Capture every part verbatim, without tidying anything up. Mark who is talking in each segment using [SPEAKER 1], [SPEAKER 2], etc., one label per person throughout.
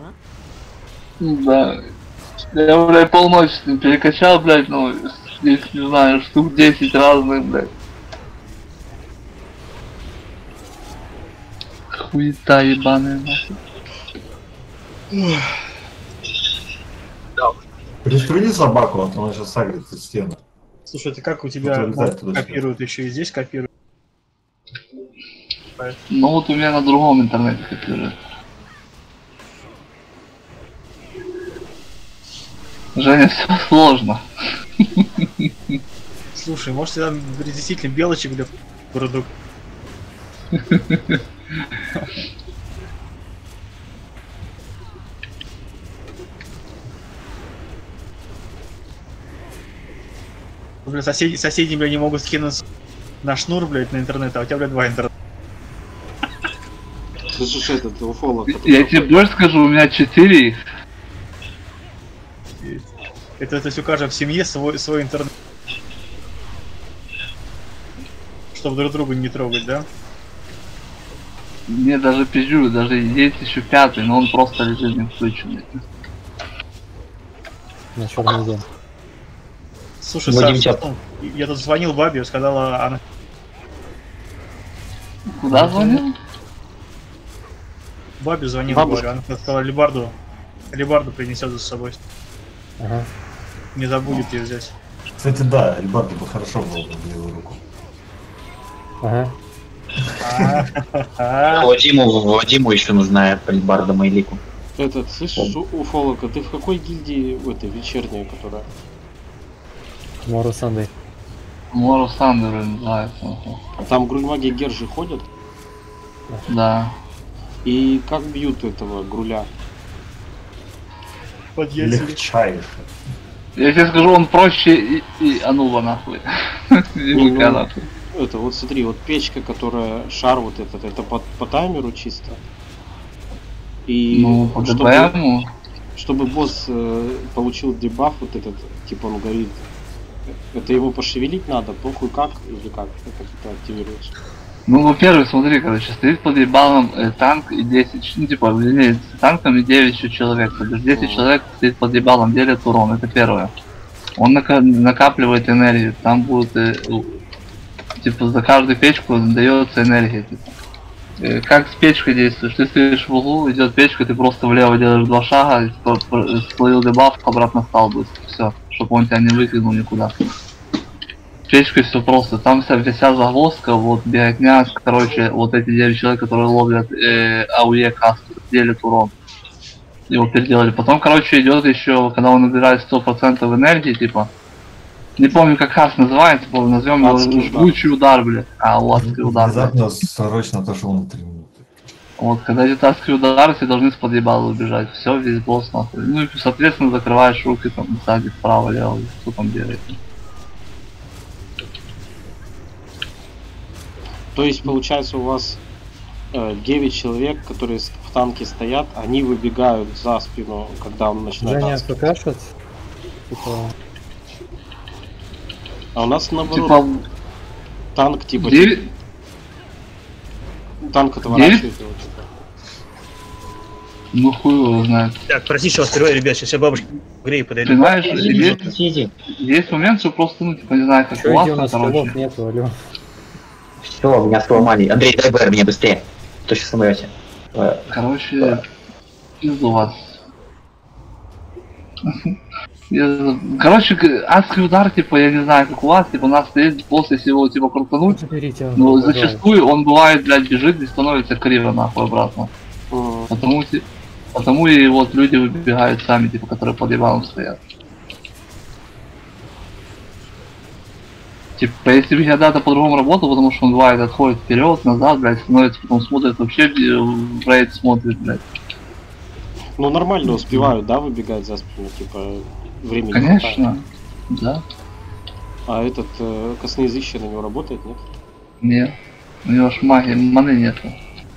[SPEAKER 1] Да. Я, блядь, полночи перекачал, блядь, ну, здесь, не знаю, штук десять разных, блядь. Хуета ебаная, нахуй.
[SPEAKER 2] Пристрели собаку, а то она сейчас сагрится в стену.
[SPEAKER 3] Слушай, это как у тебя копируют, еще и здесь копируют?
[SPEAKER 1] Ну вот у меня на другом интернете копируют. Женя, все сложно.
[SPEAKER 3] Слушай, может там действительно белочек для продукта? Бля, соседи, соседи, бля, не могут скинуться на шнур, блядь, на интернет, а у тебя, блядь, два интернета.
[SPEAKER 4] Слышишь, этот уфолог.
[SPEAKER 1] Я тебе больше скажу, у меня четыре их.
[SPEAKER 3] Это, это все каждый в семье свой, свой интернет. Чтобы друг друга не трогать, да?
[SPEAKER 1] Мне даже пизжу, даже есть еще пятый, но он просто лежит не включенный.
[SPEAKER 5] На черный день.
[SPEAKER 3] Слушай, Саш, я тут звонил бабе, сказала она...
[SPEAKER 1] Куда звонил?
[SPEAKER 3] Бабе звонил, говорю, она сказала Лебарду, Лебарду принесет за собой.
[SPEAKER 5] Ага.
[SPEAKER 3] Не забудет ее взять.
[SPEAKER 2] Кстати, да, Лебарду бы хорошо было бы в левую руку.
[SPEAKER 5] Ага.
[SPEAKER 6] Вадиму, Вадиму еще нужна Лебарда Майлику.
[SPEAKER 4] Этот, слышишь, уфолог, а ты в какой гильдии, в этой вечерней, которая?
[SPEAKER 5] Мору Сандей.
[SPEAKER 1] Мору Сандер называется.
[SPEAKER 4] Там Грульмаги Гержи ходят?
[SPEAKER 1] Да.
[SPEAKER 4] И как бьют этого Груля?
[SPEAKER 2] Легчайше.
[SPEAKER 1] Я тебе скажу, он проще и, и Анула нахуй.
[SPEAKER 4] Ну, это вот смотри, вот печка, которая шар вот этот, это по, по таймеру чисто. И
[SPEAKER 1] ну, по
[SPEAKER 4] чтобы, чтобы босс э, получил дебаф вот этот, типа он говорит, это его пошевелить надо, похуй как или как, как это активируется.
[SPEAKER 1] Ну, во-первых, смотри, короче, стоит под ебалом э, танк и десять, ну, типа, вернее, с танком и девять еще человек, то есть десять mm-hmm. человек стоит под ебалом, делит урон, это первое. Он нака накапливает энергию, там будет, э, типа, за каждую печку дается энергия, типа. Э, как с печкой действуешь, ты стоишь в углу, идет печка, ты просто влево делаешь два шага, типа, словил дебаф, обратно стал быстро, все, чтобы он тебя не выкинул никуда. Печкой все просто, там вся, вся загвоздка, вот беготня, короче, вот эти девять человек, которые ловят э, АУЕ касту, делят урон. Его переделали. Потом, короче, идет еще, когда он набирает сто процентов энергии, типа, не помню как каст называется, помню, назовем его жгучий удар, блядь. А, ласковый удар.
[SPEAKER 2] Внезапно срочно отошел на три минуты.
[SPEAKER 1] Вот, когда идет ласковый удар, все должны с-под ебала убежать. Все, весь босс нахуй. Ну и, соответственно, закрываешь руки там сзади, вправо, лево, кто там бегает.
[SPEAKER 4] То есть, получается, у вас э, девять человек, которые в танке стоят, они выбегают за спину, когда он начинает...
[SPEAKER 5] Женя, покажет?
[SPEAKER 4] А у нас наоборот,
[SPEAKER 1] типа...
[SPEAKER 4] танк типа...
[SPEAKER 1] девять...
[SPEAKER 4] Танк отворачивает его, типа.
[SPEAKER 1] Ну хуй его знает.
[SPEAKER 3] Так, простите, вас впервые, ребят, сейчас я бабушке грею подойду.
[SPEAKER 1] Ты знаешь, есть, есть момент, что просто, ну, типа, не знаю, как
[SPEAKER 5] Чё,
[SPEAKER 1] у вас,
[SPEAKER 5] у нас
[SPEAKER 1] короче.
[SPEAKER 5] Нету, алло.
[SPEAKER 6] Все, меня сломали. Андрей, дай БР мне быстрее. Кто сейчас самолете?
[SPEAKER 1] Короче, пизду вас. Короче, адский удар, типа, я не знаю, как у вас, типа, у нас стоит после всего, типа, крутануть. Но зачастую он бывает, блядь, бежит и становится криво, нахуй, обратно. Mm. Потому, потому и вот люди выбегают сами, типа, которые под ебалом стоят. Типа, если бы я когда-то по-другому работал, потому что он бывает отходит вперед, назад, блядь, становится, потом смотрит, вообще в рейд смотрит, блядь.
[SPEAKER 4] Ну нормально успевают, да, выбегать за спину, типа, времени.
[SPEAKER 1] Конечно, да.
[SPEAKER 4] А этот э, косноязычие на него работает, нет?
[SPEAKER 1] Нет, у него ж магии, маны нету.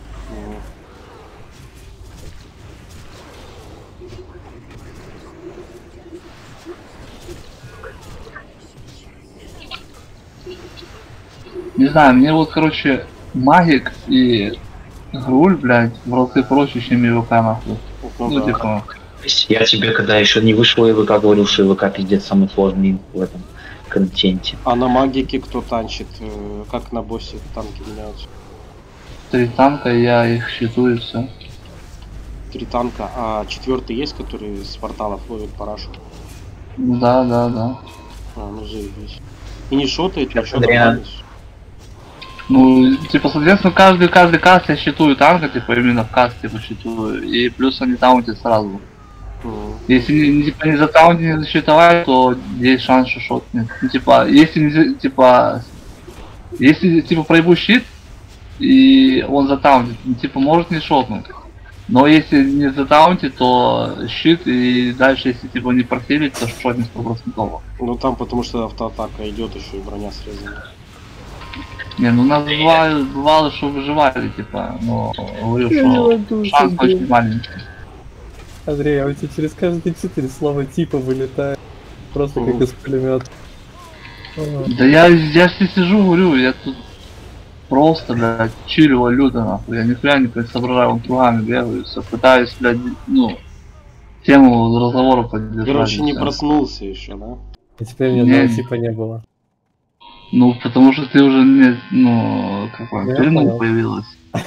[SPEAKER 1] Не знаю, мне вот, короче, магик и Груль, блядь, в разы проще, чем ИВК, нахуй.
[SPEAKER 4] Ну,
[SPEAKER 1] Ну,
[SPEAKER 4] да.
[SPEAKER 1] типа,
[SPEAKER 6] Я тебе, когда еще не вышел ИВК, говорил, что ИВК пиздец самый сложный в этом контенте.
[SPEAKER 4] А на магике кто танчит? Э, Как на боссе танки меняются?
[SPEAKER 1] три танка, я их считаю, и все.
[SPEAKER 4] Три танка, а четвертый есть, который с порталов ловит парашу?
[SPEAKER 1] Да, да, да.
[SPEAKER 4] А, ну заебись. И не шотает, ничего
[SPEAKER 6] Адриан.
[SPEAKER 4] нормально.
[SPEAKER 1] Ну, типа, соответственно, каждый, каждый каст я считаю танка, типа, именно в каст, типа, считаю. И плюс они таунтят сразу.
[SPEAKER 4] Мгм.
[SPEAKER 1] Если не- типа, не затаунтить, не засчитывать, то есть шанс, что шотнет. Ну, типа, если не, за- типа, если, типа, проебу щит, и он затаунтит, ну, типа, может не шотнуть. Но если не затаунтит, то щит, и дальше, если, типа, не профилить, то шотнет сто процентов.
[SPEAKER 4] Ну там потому что автоатака идет, еще и броня срезана.
[SPEAKER 1] Не, ну, у нас бывало, бывало, что выживали, типа, но говорю, что шанс очень маленький.
[SPEAKER 5] Андрей, а у тебя через каждые четыре слова типа вылетает. Просто как из пулемета.
[SPEAKER 1] Да я, я ж здесь сижу, говорю, я тут просто, блядь, чилю валюта, нахуй. Я нихуя не соображаю, он кругами бегаю, все пытаюсь, блядь, ну, тему разговора поддержать.
[SPEAKER 4] Короче,
[SPEAKER 1] и
[SPEAKER 4] не
[SPEAKER 1] всё.
[SPEAKER 4] проснулся еще, да?
[SPEAKER 5] И теперь ни одного
[SPEAKER 1] Не.
[SPEAKER 5] типа не было.
[SPEAKER 1] Ну, потому что ты уже не, ну, как
[SPEAKER 5] Я
[SPEAKER 1] бы, плену
[SPEAKER 5] понял.
[SPEAKER 1] появилась.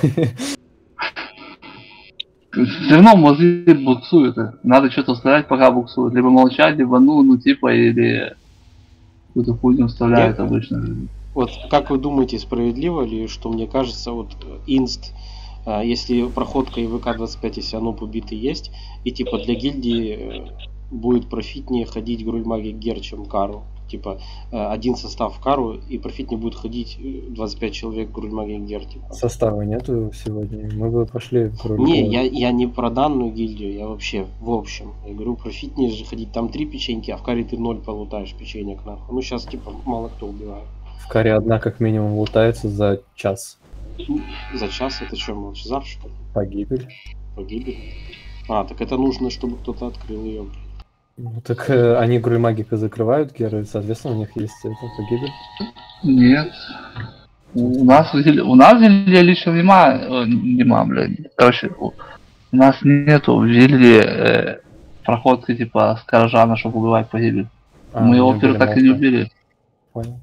[SPEAKER 1] Все равно мозги буксуют. Надо что-то вставлять, пока буксуют. Либо молчать, либо ну, ну типа, или какую-то хуйню вставляют
[SPEAKER 4] Я-
[SPEAKER 1] обычно.
[SPEAKER 4] Вот как вы думаете, справедливо ли, что мне кажется, вот э, инст, э, если проходка и ВК двадцать пять, если оно побиты есть, и типа для гильдии э, будет профитнее ходить Грульмаги Гер, чем Кару. Типа э, один состав в Кару, и профитнее будет ходить э, двадцать пять человек Грульмаги Гер. Типа.
[SPEAKER 5] Состава нету сегодня. Мы бы пошли в роль.
[SPEAKER 4] Не, я, я не про данную гильдию, я вообще в общем. Я говорю, профитнее же ходить, там три печеньки, а в Каре ты ноль полутаешь печенек нахуй. Ну сейчас типа мало кто убивает.
[SPEAKER 5] В каре одна как минимум лутается за час.
[SPEAKER 4] За час это что, Молчазар, что ли?
[SPEAKER 5] Погибель.
[SPEAKER 4] Погибель? А, так это нужно, чтобы кто-то открыл ее.
[SPEAKER 5] Ну, так э, они Грульмагика закрывают геры, соответственно, у них есть это погибель.
[SPEAKER 1] Нет. У нас, в Зеле- у нас в Зелье лично нема, э, нема, блядь. Короче, у у нас нету в Зелье э, проходки типа с Каражана, чтобы убивать погибель.
[SPEAKER 5] А,
[SPEAKER 1] Мы
[SPEAKER 5] не
[SPEAKER 1] опера
[SPEAKER 5] убили
[SPEAKER 1] так и не
[SPEAKER 5] Молка.
[SPEAKER 1] убили.
[SPEAKER 5] Понял.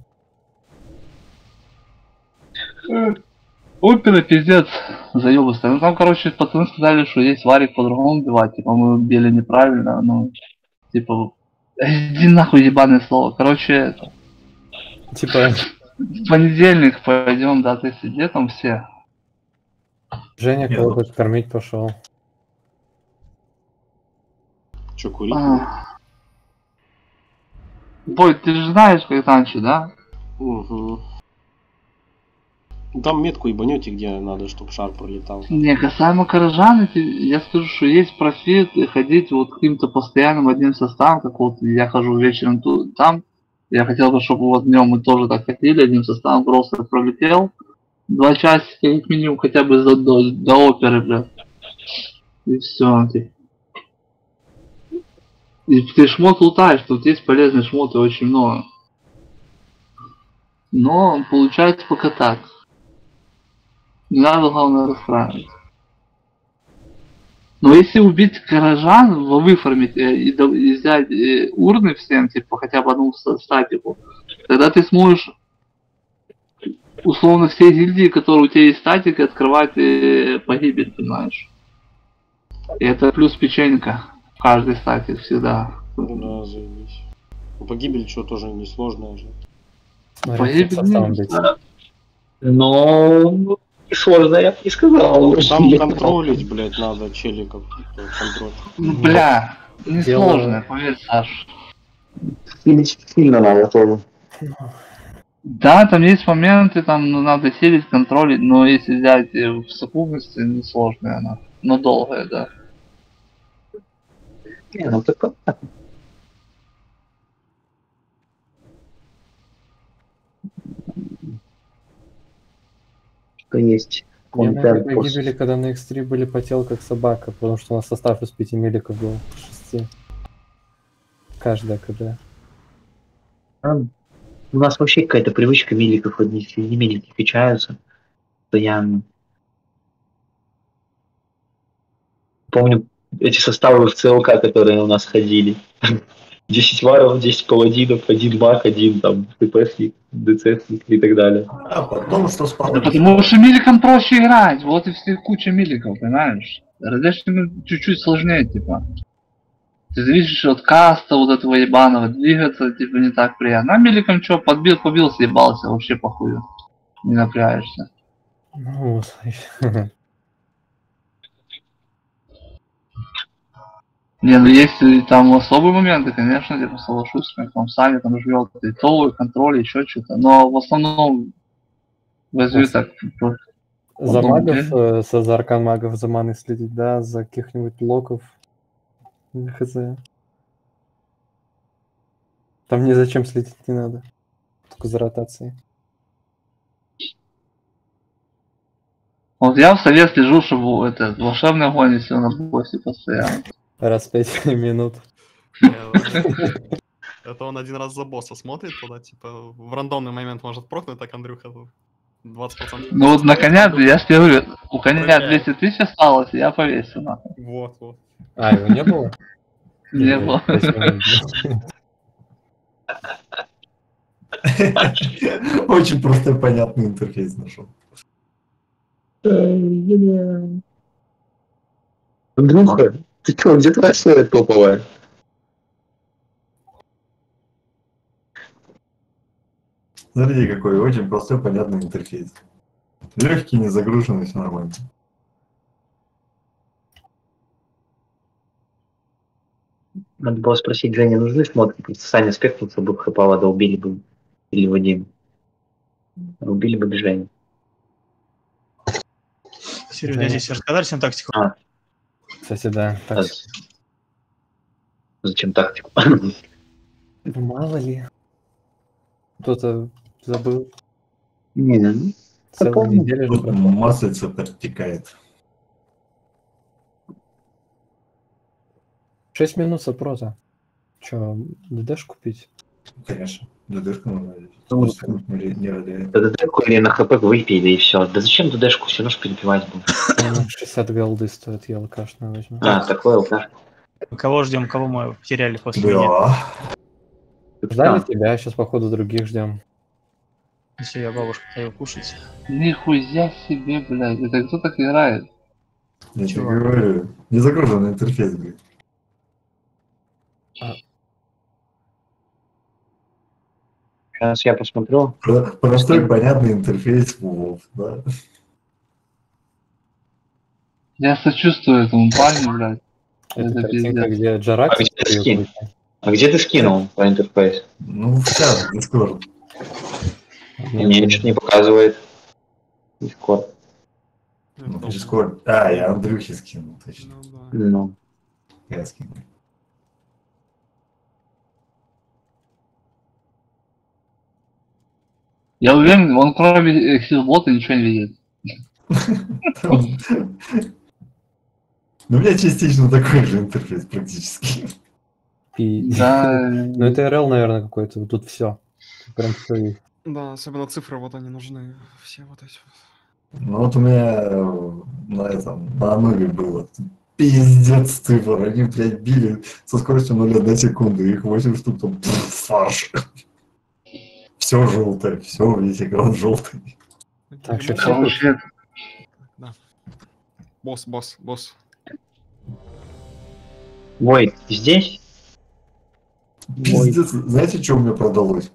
[SPEAKER 1] Опера пиздец, заебыстая. Ну там, короче, пацаны сказали, что есть варик по-другому убивать. Типа мы убили неправильно, ну, типа, иди нахуй ебаное слово. Короче, это,
[SPEAKER 5] Типа,
[SPEAKER 1] в понедельник пойдем, да, ты сиди там все.
[SPEAKER 5] Женя
[SPEAKER 2] Не,
[SPEAKER 5] кого-то
[SPEAKER 2] ну-
[SPEAKER 5] кормить пошел.
[SPEAKER 4] Че, курить?
[SPEAKER 1] А. Бой, ты же знаешь, как раньше, да?
[SPEAKER 4] Угу. Там метку ебанете, где надо, чтобы шар пролетал.
[SPEAKER 1] Не, касаемо Каражана, те- я скажу, что есть профит и ходить вот каким-то постоянным одним составом, как вот я хожу вечером ту- там. Я хотел бы, чтобы вот днем мы тоже так ходили, одним составом просто пролетел. Два часика как минимум хотя бы за- до, до оперы, бля. И все. И ты шмот лутаешь, тут есть полезные шмоты очень много. Но получается пока так. Не надо, главное, расстраиваться. Но если убить горожан, выформить э, и, до- и взять э, урны всем, типа, хотя бы одну ста- статику, тогда ты сможешь условно все гильдии, которые у тебя есть статика, открывать э, погибель, понимаешь? И это плюс печенька в каждой статик всегда.
[SPEAKER 4] Ну да, заебись. Ну, погибель что тоже несложная же.
[SPEAKER 5] Смотри,
[SPEAKER 1] Погибель
[SPEAKER 5] каким составом
[SPEAKER 1] не-
[SPEAKER 5] быть.
[SPEAKER 6] Но сложно, я бы не сказал.
[SPEAKER 4] Там контролить, блядь, надо челиков. кто контроль.
[SPEAKER 1] Ну, бля, не
[SPEAKER 5] Дело-
[SPEAKER 1] сложно, поверь, Саш.
[SPEAKER 6] Сильно, сильно надо тоже.
[SPEAKER 1] Да, там есть моменты, там ну, надо сидеть, контролить, но если взять э, в совокупности, несложная она. Но долгая, да.
[SPEAKER 6] Не, ну так что есть.
[SPEAKER 5] Я на этой
[SPEAKER 6] Контент
[SPEAKER 5] погибели, когда на икс три были, потел как собака, потому что у нас состав из пяти миликов был, шести. Каждая КД.
[SPEAKER 6] А, У нас вообще какая-то привычка миликов, одни среди милики качаются постоянно. Помню, эти составы в ЦЛК, которые у нас ходили. десять варов, десять паладинов, один маг, один там ТПшник, ДЦшник и так далее.
[SPEAKER 2] А потом что
[SPEAKER 1] Да
[SPEAKER 2] спало?
[SPEAKER 1] потому что миликом проще играть, вот и все куча миликов, понимаешь? Различными чуть-чуть сложнее, типа. Ты зависишь от каста вот этого ебаного, двигаться, типа, не так приятно. А миликом что, подбил, побил, съебался, вообще похую. Не напрягаешься.
[SPEAKER 5] Ну,
[SPEAKER 1] Не, ну есть и там особые моменты, конечно, типа соглашусь, как там сами там живет и то, и контроль, еще что-то. Но в основном возьми
[SPEAKER 5] Ос-
[SPEAKER 1] так. просто
[SPEAKER 5] за
[SPEAKER 1] Потом,
[SPEAKER 5] магов,
[SPEAKER 1] где?
[SPEAKER 5] э, со- за аркан магов, за маны следить, да, за каких-нибудь локов. Хз. Там ни зачем следить не надо. Только за ротацией.
[SPEAKER 1] Вот я в совет слежу, чтобы это волшебный огонь все на боссе постоянно.
[SPEAKER 5] Раз в пять минут.
[SPEAKER 7] Это он один раз за босса смотрит туда, типа, в рандомный момент может прокнуть, так Андрюха двадцать процентов.
[SPEAKER 1] Ну вот на коня, я ж тебе говорю, у коня
[SPEAKER 7] Проверяю.
[SPEAKER 1] двести тысяч осталось, и я повесил нахуй.
[SPEAKER 7] Вот, вот.
[SPEAKER 5] А, его не было?
[SPEAKER 1] Не
[SPEAKER 5] Или
[SPEAKER 1] было.
[SPEAKER 5] пять минут?
[SPEAKER 2] Очень простой понятный интерфейс нашел.
[SPEAKER 6] Андрюха, ты чё, где твоя история топовая?
[SPEAKER 2] Смотрите, какой очень простой понятный интерфейс. Легкий, не загруженный, все нормально.
[SPEAKER 6] Надо было спросить, Жене, нужны шмотки? Просто Саня спекнулся бы, хапала, да убили бы. Или Вадим. Убили бы Женю.
[SPEAKER 3] Серьезно, здесь рассказали всем тактику?
[SPEAKER 6] А,
[SPEAKER 5] Кстати, да.
[SPEAKER 6] а
[SPEAKER 5] Так,
[SPEAKER 6] з- зачем тактику?
[SPEAKER 5] мало ли. Кто-то забыл.
[SPEAKER 6] Не, ну,
[SPEAKER 5] Целую
[SPEAKER 6] помню.
[SPEAKER 5] неделю же
[SPEAKER 2] Тут
[SPEAKER 5] прошло.
[SPEAKER 2] маслица подтекает.
[SPEAKER 5] Шесть минут сопроса. Че, ДДш купить?
[SPEAKER 2] Конечно. ДДшку нужно взять.
[SPEAKER 6] Ну,
[SPEAKER 2] Сто секунд не не роляет.
[SPEAKER 6] ДДшку или на хп выпей, да и все. Да зачем ДДшку? Все равно ж перебивать буду.
[SPEAKER 5] Она шестьдесят голды стоит, я алкашную возьму.
[SPEAKER 6] А, такое алкаш.
[SPEAKER 3] Кого ждем, кого мы потеряли после меня?
[SPEAKER 2] Да.
[SPEAKER 5] Ждали тебя, сейчас походу других ждем.
[SPEAKER 3] Если я бабушку пою кушать.
[SPEAKER 1] Нихуя себе, блядь, это кто так играет?
[SPEAKER 2] Я тебе
[SPEAKER 3] Чего?
[SPEAKER 2] говорю. Не загруженный интерфейс, блин.
[SPEAKER 6] Сейчас я посмотрю.
[SPEAKER 2] Про- Простой понятный интерфейс Вов, да.
[SPEAKER 1] Я сочувствую этому парню, блядь.
[SPEAKER 5] Это
[SPEAKER 1] Это
[SPEAKER 5] картинка,
[SPEAKER 1] пиздец.
[SPEAKER 5] где Джарак
[SPEAKER 6] А где
[SPEAKER 5] стоит
[SPEAKER 6] скин?
[SPEAKER 5] выйти.
[SPEAKER 6] А где ты скинул по интерфейс?
[SPEAKER 2] Ну, в чат, Discord.
[SPEAKER 5] Не
[SPEAKER 6] Мне
[SPEAKER 5] было.
[SPEAKER 6] ничего не показывает. Дискорд.
[SPEAKER 2] Ну, в Discord. А, я Андрюхе скинул, точно.
[SPEAKER 7] Ну да.
[SPEAKER 6] Ну.
[SPEAKER 2] Я скинул.
[SPEAKER 1] Я уверен, он кроме силбота ничего не видит.
[SPEAKER 2] Ну, у меня частично такой же интерфейс практически.
[SPEAKER 5] И-
[SPEAKER 1] Да,
[SPEAKER 5] Ну это эр эл, наверное, какой-то. Тут все. Прям все есть.
[SPEAKER 7] Да, особенно цифры вот они нужны. Все вот эти вот.
[SPEAKER 2] Ну, вот у меня э, на этом, на Ануре было пиздец цифр. Они, блядь, били со скоростью ноль целых одна секунда. Их восемь штук, там, пфф, фарш. Все желтое, все, весь экран желтый.
[SPEAKER 5] Так, что,
[SPEAKER 7] Ему-
[SPEAKER 5] все?
[SPEAKER 1] вообще,
[SPEAKER 7] Да. Босс, босс, босс.
[SPEAKER 6] Войт, ты здесь?
[SPEAKER 2] Пиздец. Знаете, что у меня продалось?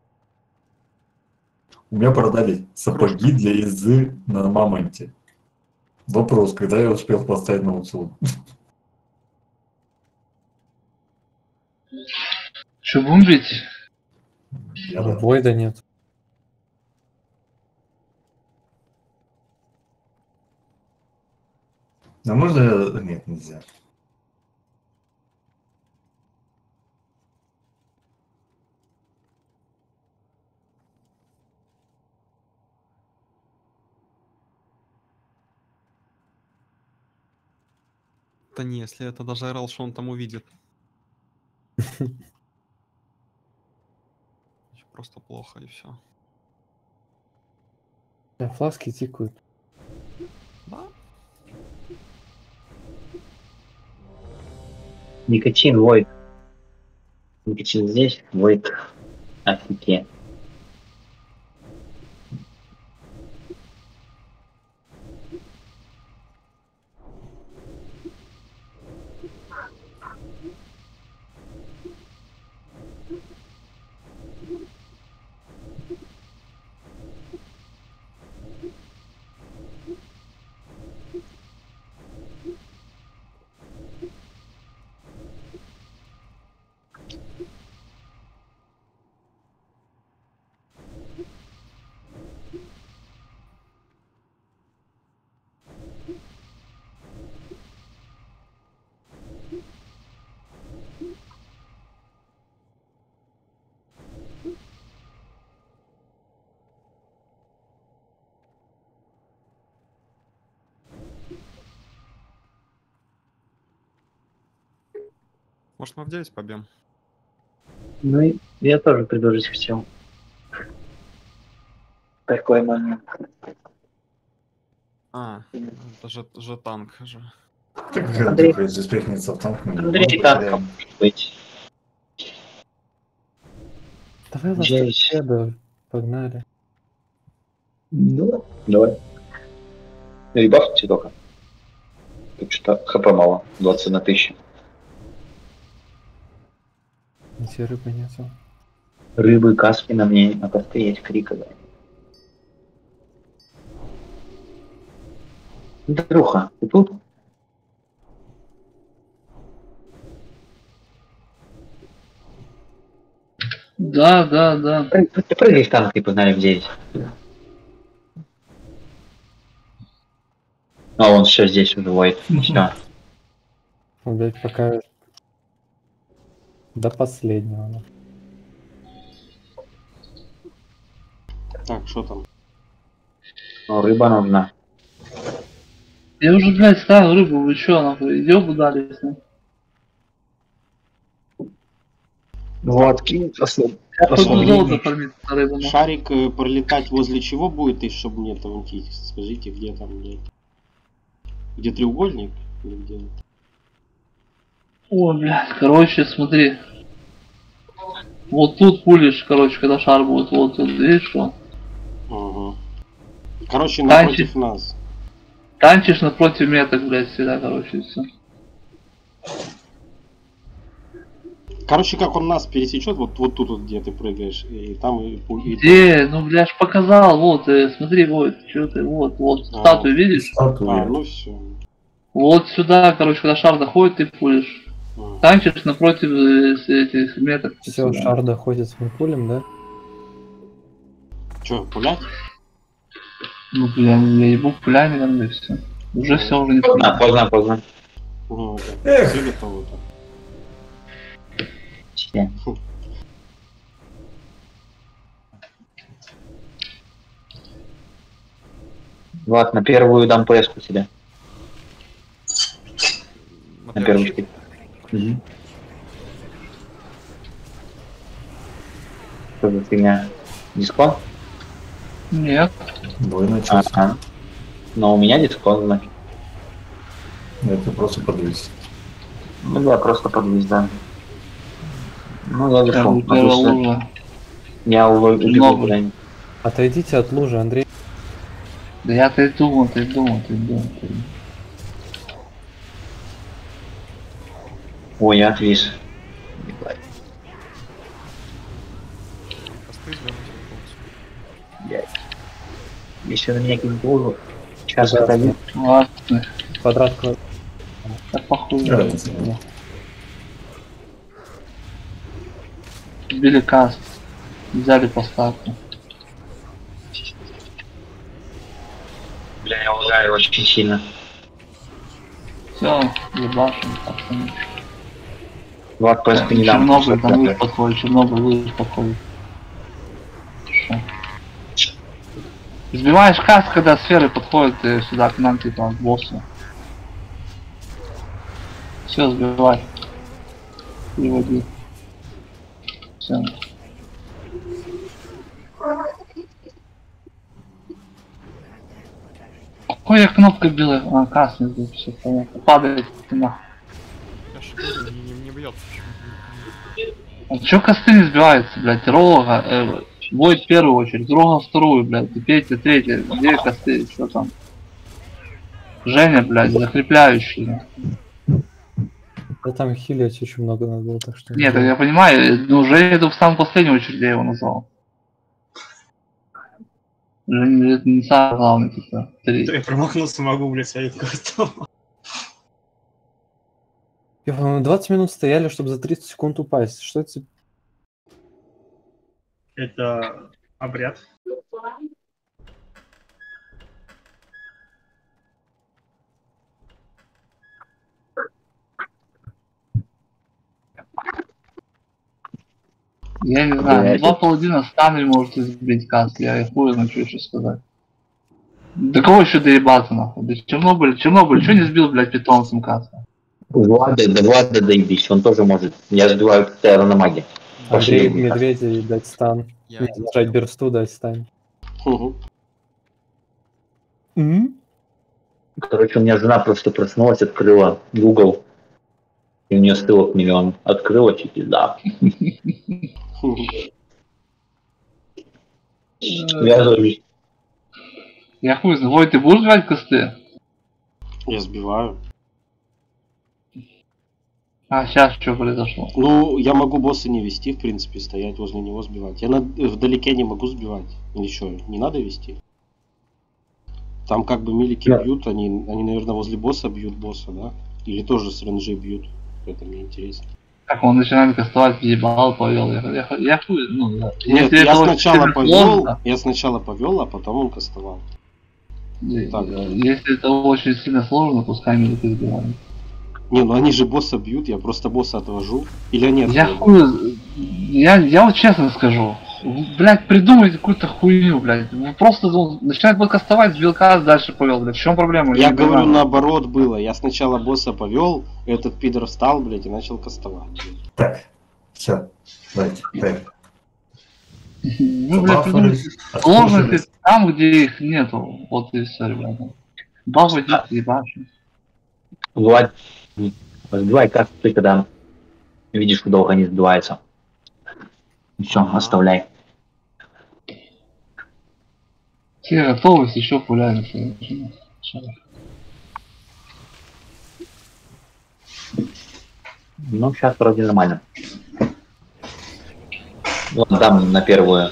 [SPEAKER 2] У меня продали сапоги для езды на Мамонте. Вопрос, когда я успел поставить на аукцион?
[SPEAKER 1] что бомбить?
[SPEAKER 2] Я да.
[SPEAKER 5] Войда нет.
[SPEAKER 2] А можно я... Нет, нельзя.
[SPEAKER 7] Да не, если это даже орал, что он там увидит. Просто плохо и все.
[SPEAKER 5] Да, фласки тикают.
[SPEAKER 7] Да?
[SPEAKER 6] Никотин, Войт. Никотин здесь, Войт. Офигеть.
[SPEAKER 7] Может, мы в девять побьем?
[SPEAKER 6] Ну, и я тоже предложить хотел. Такой момент.
[SPEAKER 7] А, это же, же танк же.
[SPEAKER 2] Так
[SPEAKER 6] Андрей-
[SPEAKER 2] Андрей здесь спрятаться в танк. мы
[SPEAKER 6] Андрей
[SPEAKER 2] его
[SPEAKER 6] танком
[SPEAKER 2] потеряем.
[SPEAKER 6] может быть.
[SPEAKER 5] Давай
[SPEAKER 6] Джейс.
[SPEAKER 5] ласточеда, погнали.
[SPEAKER 6] Ну, давай. И бафните только. Тут что-то хп мало. двадцать на тысячу.
[SPEAKER 5] Эти рыбы нету.
[SPEAKER 6] Рыбы, каски на мне, на косты есть, крика, да. Андрюха, ты тут?
[SPEAKER 1] Да, да, да.
[SPEAKER 6] Прыг- Ты прыгай в танк и погнали в девять. А он все здесь уже воет. Все.
[SPEAKER 5] Ну, блядь, пока... До последнего. ну.
[SPEAKER 4] Так, что там?
[SPEAKER 6] Ну, рыба нужна.
[SPEAKER 1] Я уже, блядь, ставил рыбу, вы чё, нахуй, ёбу дали. ну.
[SPEAKER 6] Вот, кинь особо.
[SPEAKER 1] Я пойду
[SPEAKER 6] Посмотри.
[SPEAKER 1] золото фармить на рыбу. нахуй.
[SPEAKER 4] Шарик э, пролетать возле чего будет, и чтобы мне там идти? Скажите, где там, блядь? Где треугольник? Или где?
[SPEAKER 1] О, блядь, короче, смотри. Вот тут пулишь, короче, когда шар будет, вот тут, видишь, что?
[SPEAKER 4] Ага. Короче,
[SPEAKER 1] Танчик.
[SPEAKER 4] напротив нас.
[SPEAKER 1] Танчишь напротив меток, блядь, всегда, короче, все.
[SPEAKER 4] Короче, как он нас пересечет, вот, вот тут вот, где ты прыгаешь, и там и, пу- и
[SPEAKER 1] Где? Ну, бля, ж показал, вот, э, смотри, вот, что ты, вот, вот,
[SPEAKER 4] А.
[SPEAKER 1] статую видишь?
[SPEAKER 2] Статуя.
[SPEAKER 4] А, ну все.
[SPEAKER 1] Вот сюда, короче, когда шар доходит, ты пулишь. Танчишь напротив э, с этих меток.
[SPEAKER 5] Все,
[SPEAKER 1] сюда.
[SPEAKER 5] шар доходит с пулем, да?
[SPEAKER 4] Че, пулять?
[SPEAKER 1] Ну, бля, я ебу пулями, наверное, все. Уже все, уже не
[SPEAKER 6] Поздно,
[SPEAKER 1] пулями.
[SPEAKER 6] поздно, поздно.
[SPEAKER 4] Ну, да.
[SPEAKER 2] Эх.
[SPEAKER 4] Сели кого-то.
[SPEAKER 6] Все. Вот, на первую дам ПС-ку тебе. На первую штык. Угу. Что за фигня? Дискон?
[SPEAKER 1] Нет.
[SPEAKER 2] Бой начался.
[SPEAKER 6] Ага. Но у меня дискон, значит.
[SPEAKER 2] Это просто подвис.
[SPEAKER 6] Ну да, просто подвис, да. Ну я
[SPEAKER 1] Я
[SPEAKER 6] вышел.
[SPEAKER 1] первая лужа.
[SPEAKER 6] Я увы- убегу
[SPEAKER 1] Много.
[SPEAKER 6] куда-нибудь.
[SPEAKER 5] Отойдите от лужи, Андрей.
[SPEAKER 1] Да я-то и думал, ты думал, ты думал, ты думал.
[SPEAKER 6] Ой, я отвис.
[SPEAKER 7] Косты сделать, получится.
[SPEAKER 6] Блядь. Если на меня кинет лужу, сейчас
[SPEAKER 5] Да.
[SPEAKER 6] отойду.
[SPEAKER 1] Ладно,
[SPEAKER 5] Квадрат, квадрат.
[SPEAKER 1] да похуй.
[SPEAKER 2] Разницы нет.
[SPEAKER 1] Били каст. Взяли поставку.
[SPEAKER 6] Бля, я лагаю очень сильно.
[SPEAKER 1] Все, ебашим, пацаны.
[SPEAKER 6] Влад ПС не дам.
[SPEAKER 1] Чернобыль, там луч
[SPEAKER 6] просто.
[SPEAKER 1] подходит, Чернобыль, луч подходит. Шо? Сбиваешь каст, когда сферы подходят э, сюда к нам, типа, к боссу. Все, сбивай. Приводи. Все. Какой я кнопкой била? А, каст не сбил, все понятно. Падает нахуй.
[SPEAKER 7] Я ж говорю, не, не, сбьется.
[SPEAKER 1] Чё косты не сбиваются, блядь? Рога, э, Войд в первую очередь, Рога вторую, блядь, и Петя третья, где косты, что там? Женя, блядь, закрепляющие.
[SPEAKER 5] Да там хилить очень много надо было, так что...
[SPEAKER 1] Нет, я понимаю, но Женя это в самую последнюю очередь я его назвал. Женя это не самый главный, типа, три.
[SPEAKER 3] Я промахнулся, могу, блядь, совет кастом.
[SPEAKER 5] Я, по-моему, двадцать минут стояли, чтобы за тридцать секунд упасть. Что это? за-
[SPEAKER 3] Это обряд.
[SPEAKER 1] Я не знаю,
[SPEAKER 6] Блядь.
[SPEAKER 1] два паладина станами можете сбить каст, я хуй знаю, что еще сказать. Да кого еще доебаться, нахуй? Да Чернобыль, Чернобыль, что не сбил, блядь, питомцем каста?
[SPEAKER 6] Влада, да Влада доебись, он тоже может. Я сбиваю постоянно на маге.
[SPEAKER 5] Андрей,
[SPEAKER 6] Пошли.
[SPEAKER 5] медведя и дать стан.
[SPEAKER 7] Я
[SPEAKER 5] Не,
[SPEAKER 7] один
[SPEAKER 5] нажать
[SPEAKER 7] сбил.
[SPEAKER 5] берсту, дать стан.
[SPEAKER 4] Мгм.
[SPEAKER 5] М?
[SPEAKER 6] Короче, у меня жена просто проснулась, открыла Google. И у нее ссылок миллион. Открыла, чики, да.
[SPEAKER 4] Мгм.
[SPEAKER 6] Связываюсь.
[SPEAKER 1] Я хуй знаю, Вой, ты будешь брать косты?
[SPEAKER 4] Я сбиваю.
[SPEAKER 1] А, сейчас что произошло?
[SPEAKER 4] Ну, я могу босса не вести, в принципе, стоять возле него сбивать. Я на- вдалеке не могу сбивать. Или что, не надо вести? Там как бы милики
[SPEAKER 6] Да.
[SPEAKER 4] бьют, они, они, наверное, возле босса бьют босса, да? Или тоже с ренджи бьют? Это мне интересно.
[SPEAKER 1] Как он начинает кастовать, въебал, повел. Я, я, я хуй, ну, да.
[SPEAKER 4] Нет,
[SPEAKER 1] Если
[SPEAKER 4] я
[SPEAKER 1] это очень
[SPEAKER 4] сначала
[SPEAKER 1] сильно
[SPEAKER 4] повел,
[SPEAKER 1] сложно,
[SPEAKER 4] я сначала повел, а потом он кастовал.
[SPEAKER 1] и-
[SPEAKER 4] так.
[SPEAKER 1] если это очень сильно сложно, пускай милики сбивают.
[SPEAKER 4] Не, ну они же босса бьют, я просто босса отвожу. Или нет?
[SPEAKER 1] Я хуй, я, я вот честно скажу, блядь, придумайте какую-то хуйню, блядь. Вы просто ну, начинает подкастовать, сбил каст, дальше повел, блядь. В чем проблема?
[SPEAKER 4] Я
[SPEAKER 1] не
[SPEAKER 4] говорю,
[SPEAKER 1] понимаю.
[SPEAKER 4] наоборот было. Я сначала босса повел, этот пидор встал, блядь, и начал кастовать.
[SPEAKER 2] Так, все, давайте, так.
[SPEAKER 1] Вы, блядь, придумайте сложности там, где их нету. Вот и все, ребята. Бабу идите ебашь.
[SPEAKER 6] Влад, сбивай карту ты, когда видишь, что долго не сбивается. Все,
[SPEAKER 7] Ага.
[SPEAKER 6] оставляй.
[SPEAKER 1] Все готовы, еще пуляют.
[SPEAKER 6] Ну, сейчас вроде нормально. Вот, дам на первую.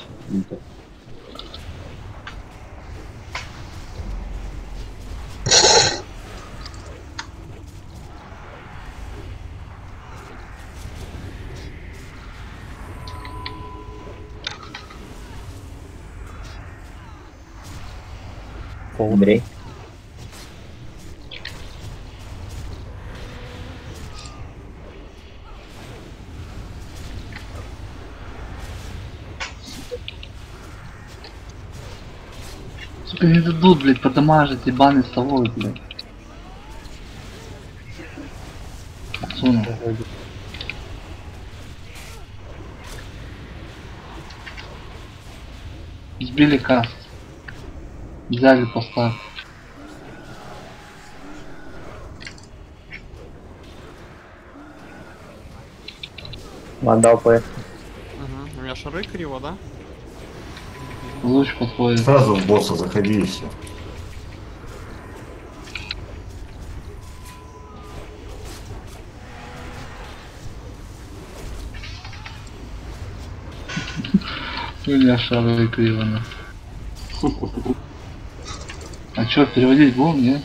[SPEAKER 6] Андрей.
[SPEAKER 1] Сука, не дадут, блядь, подамажить ебаный совой, блядь. Суну. Сбили каст. Взяли поставь.
[SPEAKER 6] Отдал ПС.
[SPEAKER 7] Угу. У меня шары криво, да?
[SPEAKER 1] Луч подходит.
[SPEAKER 2] Сразу в босса заходи и все.
[SPEAKER 1] У меня шары криво, ну. А чё, переводить будем, нет?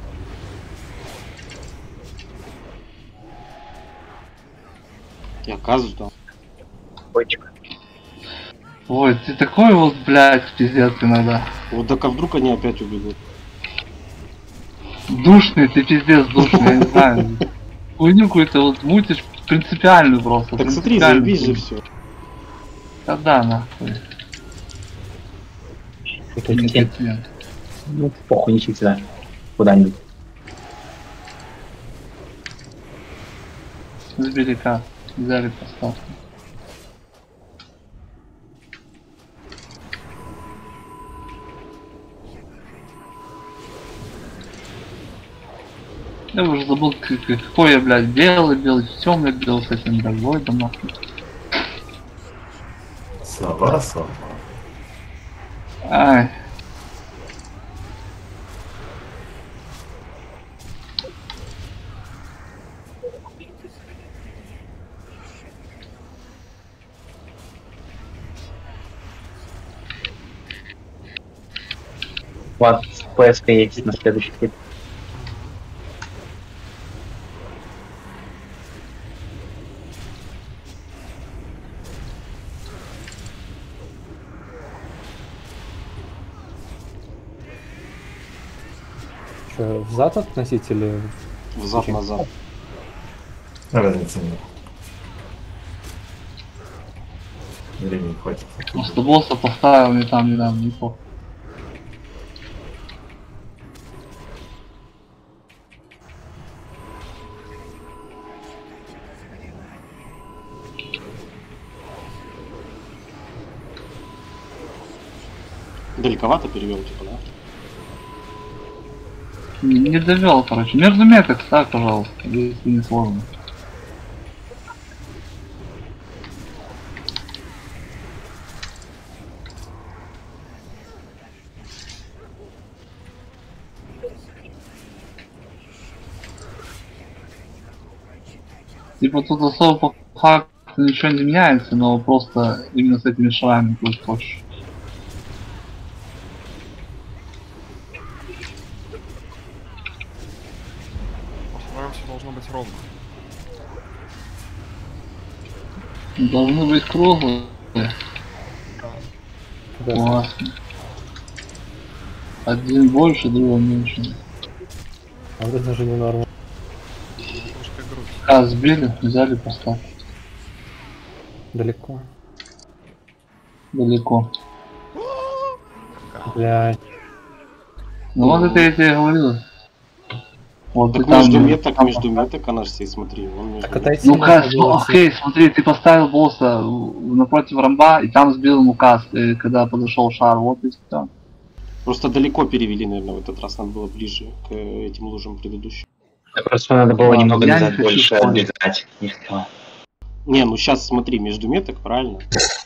[SPEAKER 4] Я казу там.
[SPEAKER 6] Бочка.
[SPEAKER 1] Ой, ты такой вот, блядь, пиздец иногда.
[SPEAKER 4] Вот так а вдруг они опять убегут?
[SPEAKER 1] Душный, ты пиздец душный, я не знаю. Хуйню какую-то вот мутишь принципиальную просто.
[SPEAKER 4] Так смотри,
[SPEAKER 1] принципиальную
[SPEAKER 4] заебись же
[SPEAKER 1] хуйню.
[SPEAKER 4] все.
[SPEAKER 1] Да да, нахуй.
[SPEAKER 6] Какие-то-
[SPEAKER 1] Нет.
[SPEAKER 6] Ну, похуй, не сюда. Куда-нибудь.
[SPEAKER 1] Сбили каст. Взяли поставку. Я уже забыл, к- к- какой я, блядь, белый, белый, темный, белый с этим, блядь, Войдом, нахуй.
[SPEAKER 2] Сова, сова.
[SPEAKER 1] Ай.
[SPEAKER 6] У вас пэ эс есть на следующий клип.
[SPEAKER 5] Что, взад относить или...
[SPEAKER 4] Взад-назад.
[SPEAKER 2] Разницы нет. Времени хватит.
[SPEAKER 1] Просто босса поставил не там, не там, не по.
[SPEAKER 4] Далековато перевел, типа, да?
[SPEAKER 1] Не, не довел, короче. Между меток ставь, пожалуйста, если не сложно. Типа тут особо по факту ничего не меняется, но просто именно с этими швами будет хочешь.
[SPEAKER 7] По-моему, все должно быть ровно.
[SPEAKER 1] Должны быть круглые.
[SPEAKER 5] Да.
[SPEAKER 1] Классно. Один больше, другой меньше.
[SPEAKER 5] А вот это же не норма.
[SPEAKER 7] Это уж как грудь.
[SPEAKER 1] А, сбили, взяли, поставь.
[SPEAKER 5] Далеко.
[SPEAKER 1] Далеко.
[SPEAKER 5] Блядь.
[SPEAKER 1] Ну вот это я тебе говорил. Вот
[SPEAKER 4] Так
[SPEAKER 1] ты там,
[SPEAKER 4] между меток,
[SPEAKER 1] там-
[SPEAKER 4] между меток, она же стоит, смотри. Он между
[SPEAKER 5] Так
[SPEAKER 4] меток.
[SPEAKER 5] отойти
[SPEAKER 1] Ну
[SPEAKER 5] надо
[SPEAKER 1] как,
[SPEAKER 5] было
[SPEAKER 1] ну,
[SPEAKER 5] отсюда.
[SPEAKER 1] окей, смотри, ты поставил босса в- напротив рамба, и там сбил ему каст, э, когда подошел шар, вот и все.
[SPEAKER 4] Просто далеко перевели, наверное, в этот раз. Надо было ближе к э, этим лужам предыдущим.
[SPEAKER 6] Просто надо было
[SPEAKER 1] Ладно,
[SPEAKER 6] немного
[SPEAKER 1] я не
[SPEAKER 6] назад
[SPEAKER 1] хочу
[SPEAKER 6] больше
[SPEAKER 1] спорить.
[SPEAKER 6] отбегать. И всё.
[SPEAKER 4] Не, ну сейчас смотри, между меток, правильно?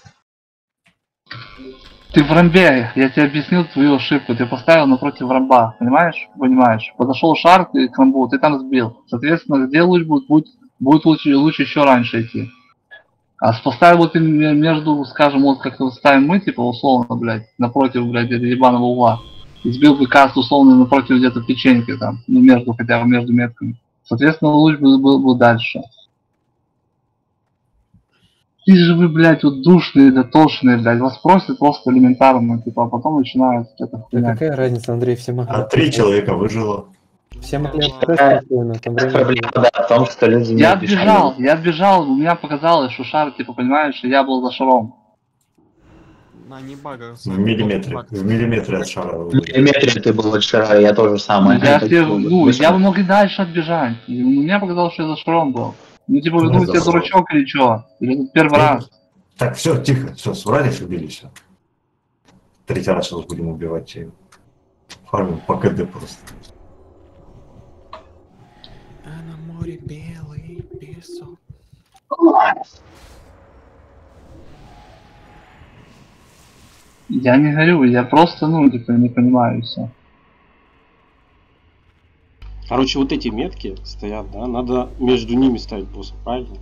[SPEAKER 1] Ты в рамбе, я тебе объяснил твою ошибку, ты поставил напротив рамба, понимаешь? Понимаешь? Подошел шар ты к рамбу, ты там сбил. Соответственно, где луч будет, будет, будет лучше, лучше еще раньше идти. А с- поставил ты м- между, скажем, вот как ставим мы, типа, условно, блядь, напротив, блядь, этого ебаного угла. И сбил бы каст условно напротив где-то печеньки там, ну между, хотя бы между метками. Соответственно, луч был, был бы дальше. И же вы, блядь, вот душные, дотошные, блядь, вас просят просто элементарно, типа, а потом начинают это
[SPEAKER 5] Да
[SPEAKER 1] хуйня.
[SPEAKER 5] какая разница, Андрей, все могли...
[SPEAKER 2] А три человека выжило.
[SPEAKER 5] Все могли
[SPEAKER 7] Ну,
[SPEAKER 5] открыть
[SPEAKER 6] ладно.
[SPEAKER 5] спокойно, там время
[SPEAKER 6] Проблема,
[SPEAKER 5] было.
[SPEAKER 6] да, в том, что люди не
[SPEAKER 1] Я
[SPEAKER 6] отбежали.
[SPEAKER 1] отбежал, я отбежал, у меня показалось, что шар, типа, понимаешь, что я был за шаром.
[SPEAKER 7] На не бага.
[SPEAKER 2] В миллиметре. В миллиметре от шара.
[SPEAKER 6] В миллиметре ты был от шара, я тоже самое.
[SPEAKER 1] я,
[SPEAKER 6] Это
[SPEAKER 1] все,
[SPEAKER 6] было
[SPEAKER 1] ну,
[SPEAKER 6] быстро.
[SPEAKER 1] я бы мог и дальше отбежать. И мне показалось, что я за шаром был. Ну, типа,
[SPEAKER 2] Ну,
[SPEAKER 1] ну,
[SPEAKER 2] за
[SPEAKER 1] тебе
[SPEAKER 2] шаром.
[SPEAKER 1] дурачок или что? Или тут первый
[SPEAKER 2] Ты-
[SPEAKER 1] раз?
[SPEAKER 2] Так, все, тихо, все, собрались, убили все. Третий раз сейчас будем убивать чей. Фармим по КД просто.
[SPEAKER 7] А на море белый песок.
[SPEAKER 1] Я не говорю, я просто, ну, типа, не понимаю все.
[SPEAKER 4] Короче, вот эти метки стоят, да, надо между ними ставить босса, правильно?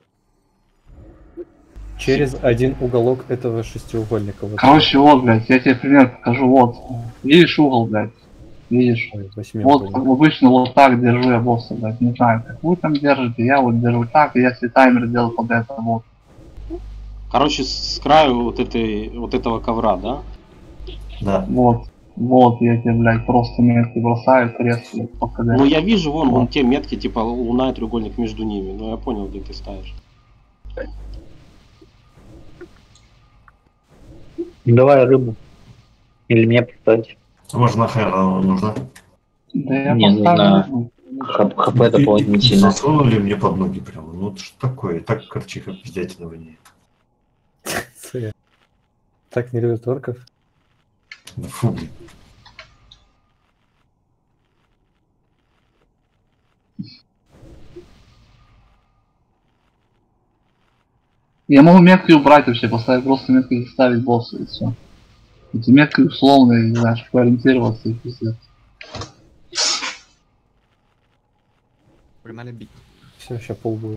[SPEAKER 5] Через один уголок этого шестиугольника. Вот.
[SPEAKER 1] Короче, вот, блядь, я тебе пример покажу, вот. Видишь угол, блядь? Видишь?
[SPEAKER 5] Ой,
[SPEAKER 1] Вот
[SPEAKER 5] восьмиугольник.
[SPEAKER 1] обычно вот так держу я босса, блядь. Не знаю, как вы там держите, я вот держу так, и я себе таймер делал под это, вот.
[SPEAKER 4] Короче, с краю вот этой, вот этого ковра, да?
[SPEAKER 2] Да.
[SPEAKER 1] Вот. Вот, я тебе, блядь, просто метки бросаю, крест, блядь, по КД.
[SPEAKER 4] Ну я вижу, вон, вон те метки, типа луна и треугольник между ними. Ну я понял, где ты ставишь.
[SPEAKER 6] Давай рыбу. Или мне поставить.
[SPEAKER 2] Может, нахер оно нужно?
[SPEAKER 1] Да я
[SPEAKER 6] Не,
[SPEAKER 1] поставлю.
[SPEAKER 6] нужно. Хп, хп дополнительно.
[SPEAKER 2] Засунули мне под ноги прямо. Ну что такое? И так корчиха пиздятина воняет.
[SPEAKER 5] Ц. Так не любят орков.
[SPEAKER 2] Да фу, блин.
[SPEAKER 1] Я могу метки убрать вообще, поставить просто метки, заставить босса и все. Эти метки условные, не знаю, чтобы ориентироваться и пиздец.
[SPEAKER 7] Погнали бить.
[SPEAKER 5] Все, сейчас пол будет.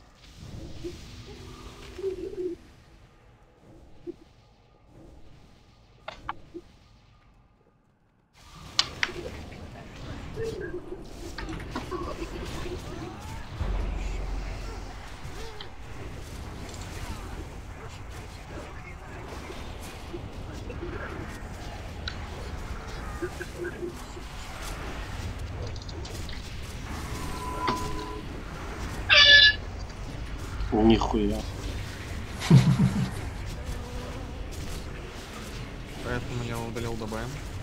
[SPEAKER 4] Нихуя.
[SPEAKER 7] Поэтому я удалил ДБ.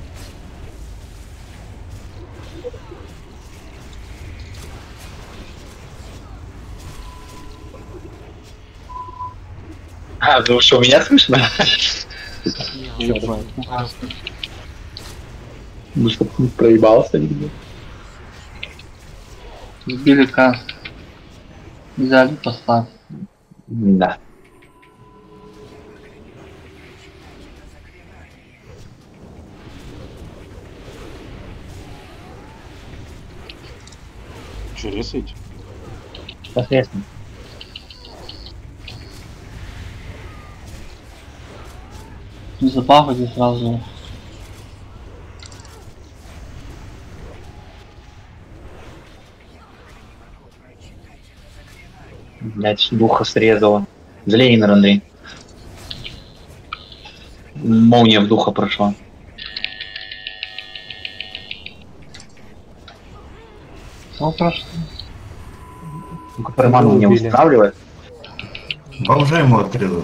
[SPEAKER 6] А, потому что у меня слышно?
[SPEAKER 4] Я знаю.
[SPEAKER 6] Ну что, не проебался нигде?
[SPEAKER 1] Сбили каст. Взяли поставь.
[SPEAKER 6] Да.
[SPEAKER 4] Че, резать?
[SPEAKER 6] Посредственно.
[SPEAKER 1] Не запахайте сразу.
[SPEAKER 6] Блять, духа срезала. Злейнер, Андрей. Молния в духа прошла.
[SPEAKER 1] Все прошло.
[SPEAKER 6] Только Парману не
[SPEAKER 5] убили.
[SPEAKER 6] устраивает.
[SPEAKER 2] Бомжа ему отрезал.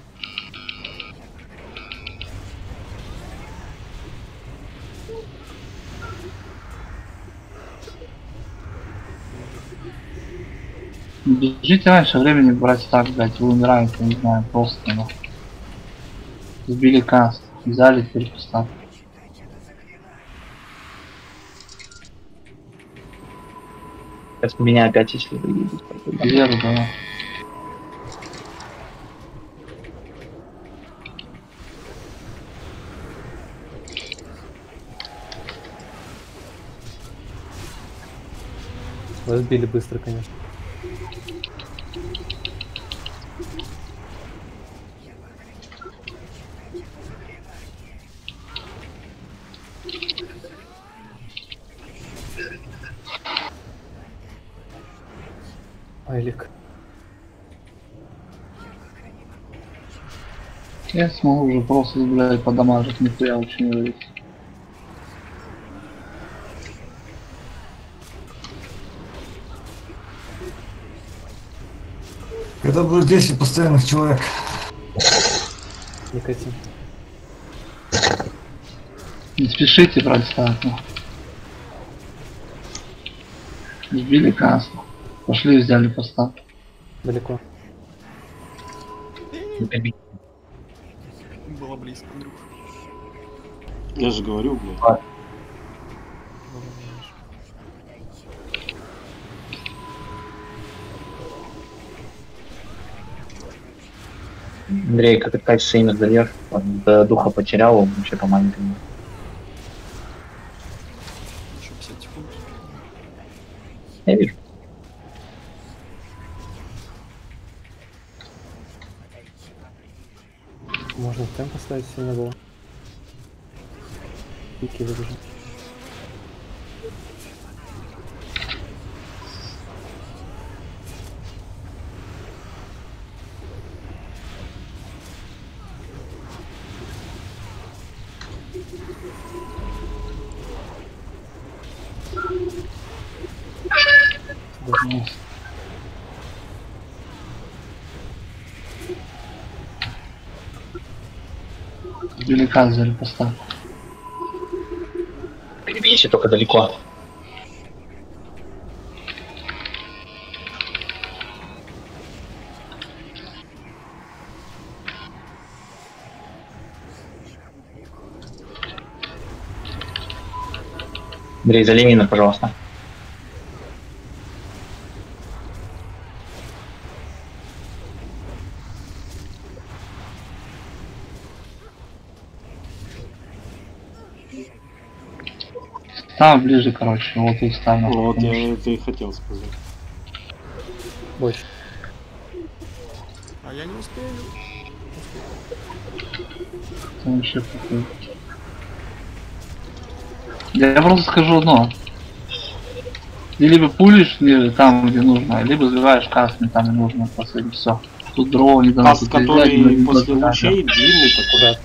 [SPEAKER 1] Бежите раньше времени брать так, блять, вы умираете, не знаю, просто ну. Сбили каст, взяли теперь поставь.
[SPEAKER 6] Сейчас меня опять если выйдет.
[SPEAKER 1] Веру, да.
[SPEAKER 5] Вас били быстро, конечно. Айлик.
[SPEAKER 1] Я смогу уже просто, блядь, подамажить, нихуя очень не говорить.
[SPEAKER 2] Когда будет десять постоянных человек.
[SPEAKER 5] Никотин.
[SPEAKER 1] Не спешите брать стату. Сбили каст. Пошли, взяли постав.
[SPEAKER 5] Далеко.
[SPEAKER 7] Было близко, Андрюх.
[SPEAKER 4] Я же говорю, блядь.
[SPEAKER 6] Андрей, как ты качество имя зальешь? До духа потерял, он вообще по маленькому.
[SPEAKER 7] Еще пятьдесят секунд.
[SPEAKER 6] Я вижу.
[SPEAKER 5] Можно темп поставить сильно было. Пики выбежим.
[SPEAKER 1] Сбили каст, взяли постав.
[SPEAKER 6] Перебейся только далеко. Андрей, за Ленина, пожалуйста.
[SPEAKER 1] Там ближе, короче, вот и встал.
[SPEAKER 4] Ну, вот я это и хотел сказать.
[SPEAKER 5] Больше.
[SPEAKER 7] А я не успею.
[SPEAKER 1] Там еще какой-то. Я просто скажу одно. Ты либо пулишь там, где нужно, либо сбиваешь каст, там, где нужно, по сути, все. Тут дрова не дано.
[SPEAKER 4] Каст, который после лучей длинный такой.
[SPEAKER 5] Да.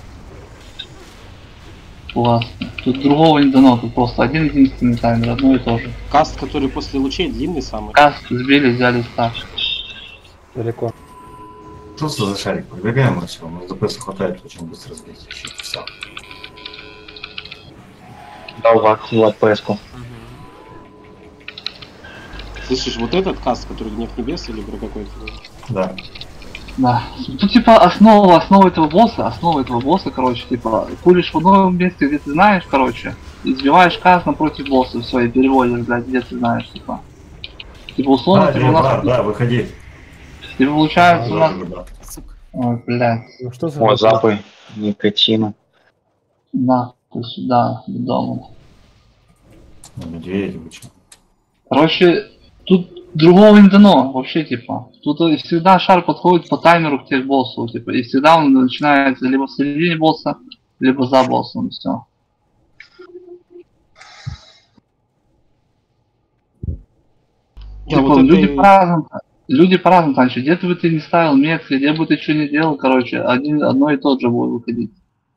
[SPEAKER 1] Классно. Тут другого не дано, тут просто один единственный таймер, одно и то же.
[SPEAKER 4] Каст, который после лучей длинный самый.
[SPEAKER 1] Каст сбили, взяли старше.
[SPEAKER 5] Далеко.
[SPEAKER 2] Просто за шарик пробегаем и все. У нас ДПС хватает очень быстро сбить. Все.
[SPEAKER 6] Дал Влад ПС-ку.
[SPEAKER 4] Слышишь, вот этот каст, который гнев небес или про какой-то?
[SPEAKER 2] Да.
[SPEAKER 1] Да. Тут типа основа, основа этого босса, основа этого босса, короче, типа, пулишь в одном месте, где ты знаешь, короче, и сбиваешь каст напротив босса, все, и переводишь, блядь, где ты знаешь, типа. Типа условно,
[SPEAKER 2] Да,
[SPEAKER 1] типа, у
[SPEAKER 2] да,
[SPEAKER 1] нас,
[SPEAKER 2] да, выходи.
[SPEAKER 1] типа, получается у нас...
[SPEAKER 2] Да, да.
[SPEAKER 1] Ой, блядь,
[SPEAKER 5] Ну что за...
[SPEAKER 6] О, запы, никотина.
[SPEAKER 1] на, ты сюда, к дому.
[SPEAKER 2] Ну, медведи, вы чё?
[SPEAKER 1] Короче, тут другого не дано, вообще, типа. Тут всегда шар подходит по таймеру к тебе боссу, типа, и всегда он начинается либо в середине босса, либо за боссом, все.
[SPEAKER 4] Я
[SPEAKER 1] Типа,
[SPEAKER 4] вот
[SPEAKER 1] люди
[SPEAKER 4] это-
[SPEAKER 1] по-разному, люди по-разному танчат. Где бы ты не ставил метки, где бы ты что ни делал, короче, один, одно и тот же будет выходить.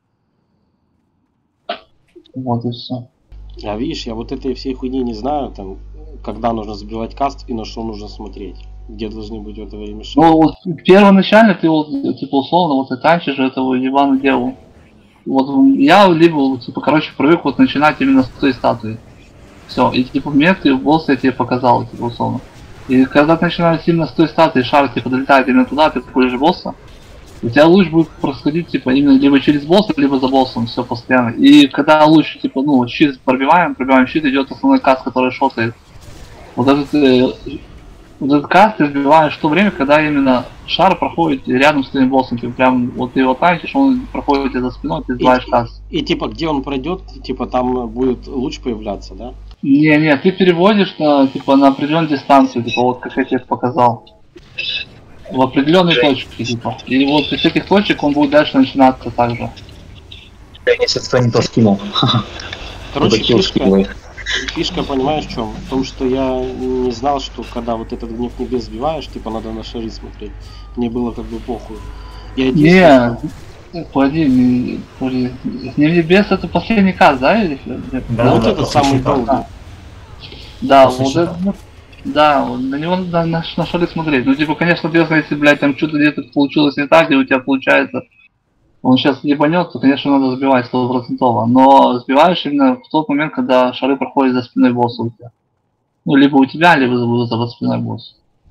[SPEAKER 1] Вот и все.
[SPEAKER 4] А видишь, я вот этой всей хуйни не знаю, там, когда нужно забивать каст и на что нужно смотреть. Где должны быть в это время шары.
[SPEAKER 1] Ну, вот первоначально ты вот, типа, условно, вот ты танчишь этого ебаную деву. Вот я либо, типа, короче, привык вот начинать именно с той статуи. Все, и типа метки босса я тебе показал, типа, условно. И когда ты начинаешь именно с той статуи, шар, типа, долетает именно туда, ты пулишь босса, у тебя луч будет происходить, типа, именно либо через босса, либо за боссом, все постоянно. И когда луч, типа, ну, щит пробиваем, пробиваем щит, идет основной каст, который шотает. Вот этот, э, вот этот каст ты сбиваешь в то время, когда именно шар проходит рядом с твоим боссом. Ты прям, вот ты его танчишь, он проходит тебе за спиной, ты сбиваешь каст.
[SPEAKER 4] И типа, где он пройдет, типа, там будет луч появляться, да?
[SPEAKER 1] Не, не, ты переводишь на, типа, на определенную дистанцию, типа, вот как я тебе показал. В определенной точке, типа. И вот из этих точек он будет дальше начинаться также.
[SPEAKER 6] Я несколько не то скинул.
[SPEAKER 4] Короче,
[SPEAKER 6] Бакил
[SPEAKER 4] фишка,
[SPEAKER 6] скидывай.
[SPEAKER 4] фишка, понимаешь, в чем? В том, что я не знал, что когда вот этот гнев небес сбиваешь, типа, надо на шары смотреть. Мне было как бы похуй. Я единственное-
[SPEAKER 1] Не, погоди, не, погоди. Гнев небес это последний каст, да? Или?
[SPEAKER 2] Да,
[SPEAKER 4] вот
[SPEAKER 2] да,
[SPEAKER 4] это
[SPEAKER 2] после
[SPEAKER 4] самый
[SPEAKER 2] щита.
[SPEAKER 4] долгий.
[SPEAKER 1] Да,
[SPEAKER 2] После
[SPEAKER 1] вот
[SPEAKER 2] щита.
[SPEAKER 1] это, ну, да, вот на него надо на, на шары смотреть. Ну, типа, конечно, соответственно, если, блядь, там что-то где-то получилось не так, и у тебя получается, он сейчас ебанет, то, конечно, надо сбивать стопроцентово. Но сбиваешь именно в тот момент, когда шары проходят за спиной босса у тебя. Ну, либо у тебя, либо за, за спиной босса.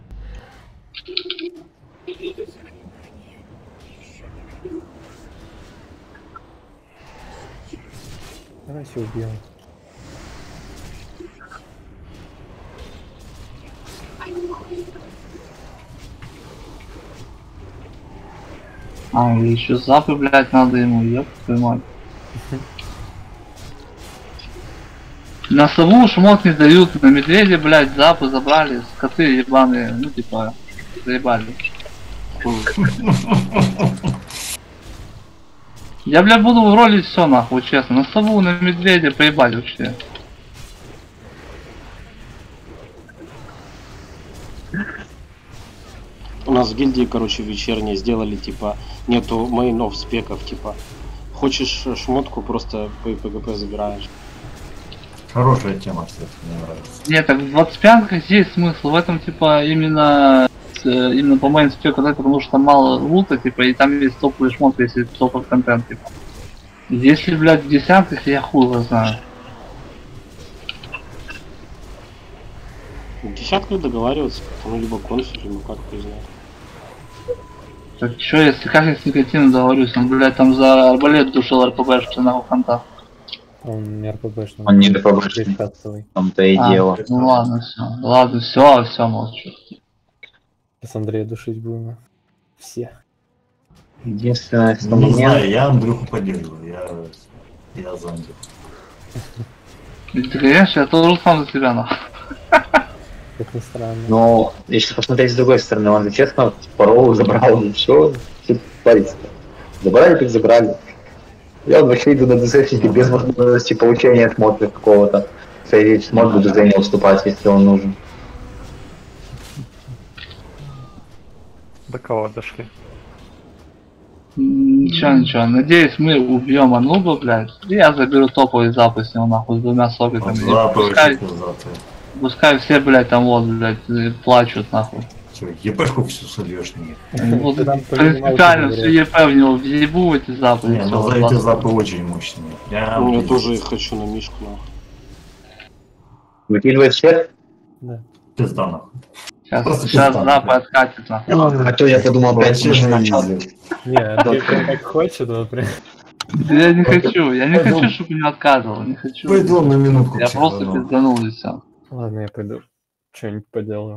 [SPEAKER 5] Давайте убьем.
[SPEAKER 1] А, и еще запы, блядь, надо ему, ёб твою мать. На сову шмот не дают, на медведя, блядь, запы забрали, скоты ебаные, ну типа, заебали. Я, блядь, буду ролить все нахуй, честно. На сову, на медведя поебали вообще.
[SPEAKER 4] У нас в гильдии, короче, вечерние сделали, типа, нету мейнов спеков, типа, хочешь шмотку, просто по ПГП забираешь.
[SPEAKER 2] Хорошая тема, кстати, мне нравится.
[SPEAKER 1] Нет, так в двадцать пятках есть смысл, в этом, типа, именно, э, именно по моим спеку, да, потому что там мало лута, типа, и там есть топовый шмот, если топовый контент, типа. Если, блядь, в десятках, я хуй его знаю.
[SPEAKER 4] В десятках договариваться, ну, либо консуль, либо как, не знаю.
[SPEAKER 1] Так чё, если как я с никотином договорюсь, он, блядь, там за арбалет душил РПБшку на фонтах.
[SPEAKER 5] Он не РПБшный.
[SPEAKER 6] Он не РПБшный.
[SPEAKER 5] тридцатый.
[SPEAKER 6] В том-то и
[SPEAKER 1] А,
[SPEAKER 6] дело.
[SPEAKER 1] ну ладно, все, ладно, все, все, молчу.
[SPEAKER 5] Сейчас Андрея душить будем. Все.
[SPEAKER 6] Единственное, что
[SPEAKER 2] Ну, не
[SPEAKER 6] меня...
[SPEAKER 2] знаю, я Андрюху поддерживаю, я, я за Андрюху.
[SPEAKER 1] И, конечно, я тоже сам за себя нахуй.
[SPEAKER 5] Как ни странно.
[SPEAKER 6] Но если посмотреть с другой стороны, он же честно порол забрал, и все, все парится. Забрали, так забрали. Я вот вообще иду на ДЗшники без возможности получения смотра какого-то. Кстати, смог бы ДЗ не уступать, если он нужен.
[SPEAKER 8] До кого дошли?
[SPEAKER 1] Ничего, ничего. Надеюсь, мы убьем Ануба, блядь. И я заберу топовый запас с него нахуй с двумя сокетами. И
[SPEAKER 2] Запад
[SPEAKER 1] Пускай,
[SPEAKER 2] очень пиздатый.
[SPEAKER 1] пускай все, блядь, там вот, блядь, и плачут нахуй.
[SPEAKER 2] Чё, ебашку всю сольешь мне?
[SPEAKER 1] Вот
[SPEAKER 5] Ты нам
[SPEAKER 1] принципиально
[SPEAKER 5] понимаешь,
[SPEAKER 1] все ЕП в него въебу в эти запасы.
[SPEAKER 2] Не, ну за эти запы очень мощные. Прям
[SPEAKER 4] Ну, я
[SPEAKER 2] пиздец.
[SPEAKER 4] тоже их хочу на мишку, нахуй.
[SPEAKER 6] Выкидывает всех?
[SPEAKER 5] Да.
[SPEAKER 2] Пизда нахуй.
[SPEAKER 1] Сейчас,
[SPEAKER 2] Просто
[SPEAKER 1] сейчас
[SPEAKER 2] пизда,
[SPEAKER 1] запы
[SPEAKER 2] блядь.
[SPEAKER 1] откатит нахуй.
[SPEAKER 6] А то я подумал, опять
[SPEAKER 2] Вообще
[SPEAKER 6] что
[SPEAKER 2] на
[SPEAKER 6] начал.
[SPEAKER 2] изи.
[SPEAKER 5] Не, Андрей прям так хочет, вот прям.
[SPEAKER 1] Я не хочу, я не
[SPEAKER 2] Пойдем.
[SPEAKER 1] хочу, чтобы меня откатывал, не хочу.
[SPEAKER 2] Пойду на минутку.
[SPEAKER 1] Я
[SPEAKER 2] к
[SPEAKER 1] просто
[SPEAKER 2] психологу.
[SPEAKER 1] пизданул и все.
[SPEAKER 5] Ладно, я пойду. Что-нибудь поделаю.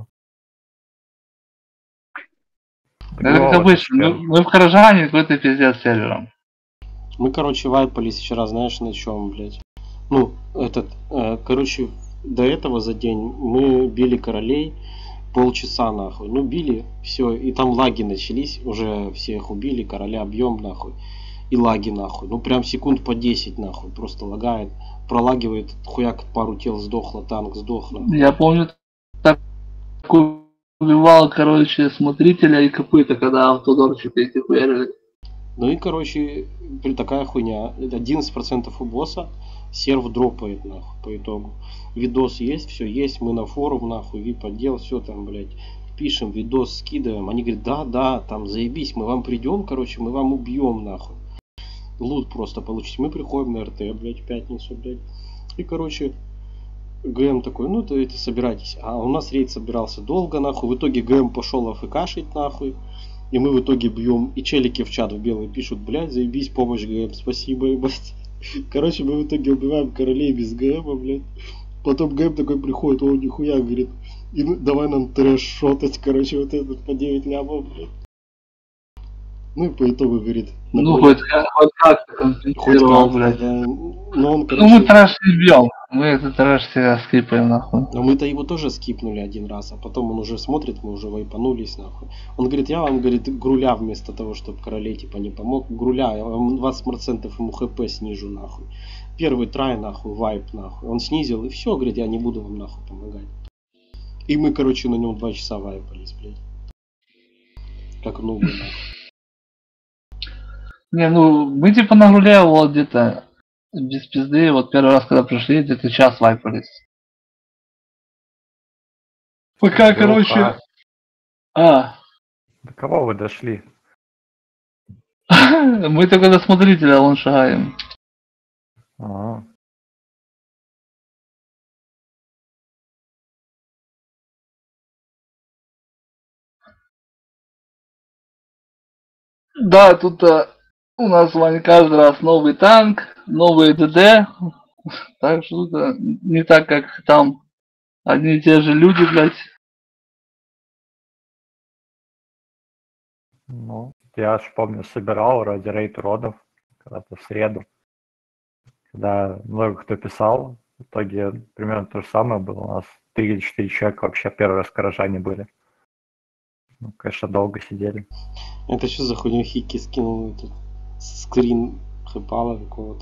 [SPEAKER 1] Это как обычно, мы, мы в Каражане какой-то пиздец сервером.
[SPEAKER 4] Мы, короче, вайпались вчера, знаешь, на чем, блядь. Ну, этот, э, короче, до этого за день мы били королей полчаса, нахуй. Ну, били, все, и там лаги начались, уже всех убили, короля бьем, нахуй. И лаги, нахуй. Ну, прям секунд по десять, нахуй, просто лагает. Пролагивает, хуяк, пару тел сдохло, танк сдох, нахуй.
[SPEAKER 1] Я помню, так убивал, короче, смотрителя и копыта, когда автодорчики эти хуярили.
[SPEAKER 4] Ну и, короче, при такая хуйня. одиннадцать процентов у босса серв дропает, нахуй, по итогу. Видос есть, все есть, мы на форум, нахуй, вип отдел, все там, блядь. Пишем, видос скидываем. Они говорят, да, да, там, заебись, мы вам придем, короче, мы вам убьем, нахуй. Лут просто получить. Мы приходим на РТ, блядь, в пятницу, блядь. И, короче, ГМ такой, ну, то это собирайтесь. А у нас рейд собирался долго, нахуй. В итоге ГМ пошел АФКшить, нахуй. И мы в итоге бьем. И челики в чат в белый пишут, блядь, заебись, помощь ГМ, спасибо, ебать. Короче, мы в итоге убиваем королей без ГМа, блядь. Потом ГМ такой приходит, о, нихуя, говорит, и ну, давай нам трэш шотать, короче, вот этот по девять лямов, блядь. Ну и по итогу, говорит,
[SPEAKER 1] Ну,
[SPEAKER 4] нахуй-
[SPEAKER 1] хоть, хоть как-то
[SPEAKER 4] хоть
[SPEAKER 1] компенсировал,
[SPEAKER 4] как-то,
[SPEAKER 1] блядь.
[SPEAKER 4] да. Но он,
[SPEAKER 1] Ну,
[SPEAKER 4] короче...
[SPEAKER 1] мы трэш не бьем. Мы этот трэш всегда скипаем, нахуй.
[SPEAKER 4] Но мы-то его тоже скипнули один раз, а потом он уже смотрит, мы уже вайпанулись, нахуй. Он говорит, я вам, говорит, груля вместо того, чтобы королей, типа, не помог. Груля, я вам двадцать процентов ему хп снижу, нахуй. Первый трай, нахуй, вайп, нахуй. Он снизил, и все, говорит, я не буду вам, нахуй, помогать. И мы, короче, на нем два часа вайпались, блядь. Как нубы, нахуй.
[SPEAKER 1] Не, ну, мы типа на руле вот где-то без пизды, вот первый раз, когда пришли, где-то час вайпались. Пока, короче... А,
[SPEAKER 8] До кого вы дошли?
[SPEAKER 1] мы только до смотрителя вон шагаем.
[SPEAKER 8] А,
[SPEAKER 1] Да, тут а, у нас с вами каждый раз новый танк, новые ДД. Так что тут а, не так, как там одни и те же люди, блядь.
[SPEAKER 8] ну, я ж помню, собирал вроде рейд уродов когда-то в среду. Когда много кто писал, в итоге примерно то же самое было. У нас три или четыре человека вообще первый раз в Каражане были. Ну, конечно, долго сидели.
[SPEAKER 4] Это что за хуйню Хики скинул этот скрин хэпала какого-то?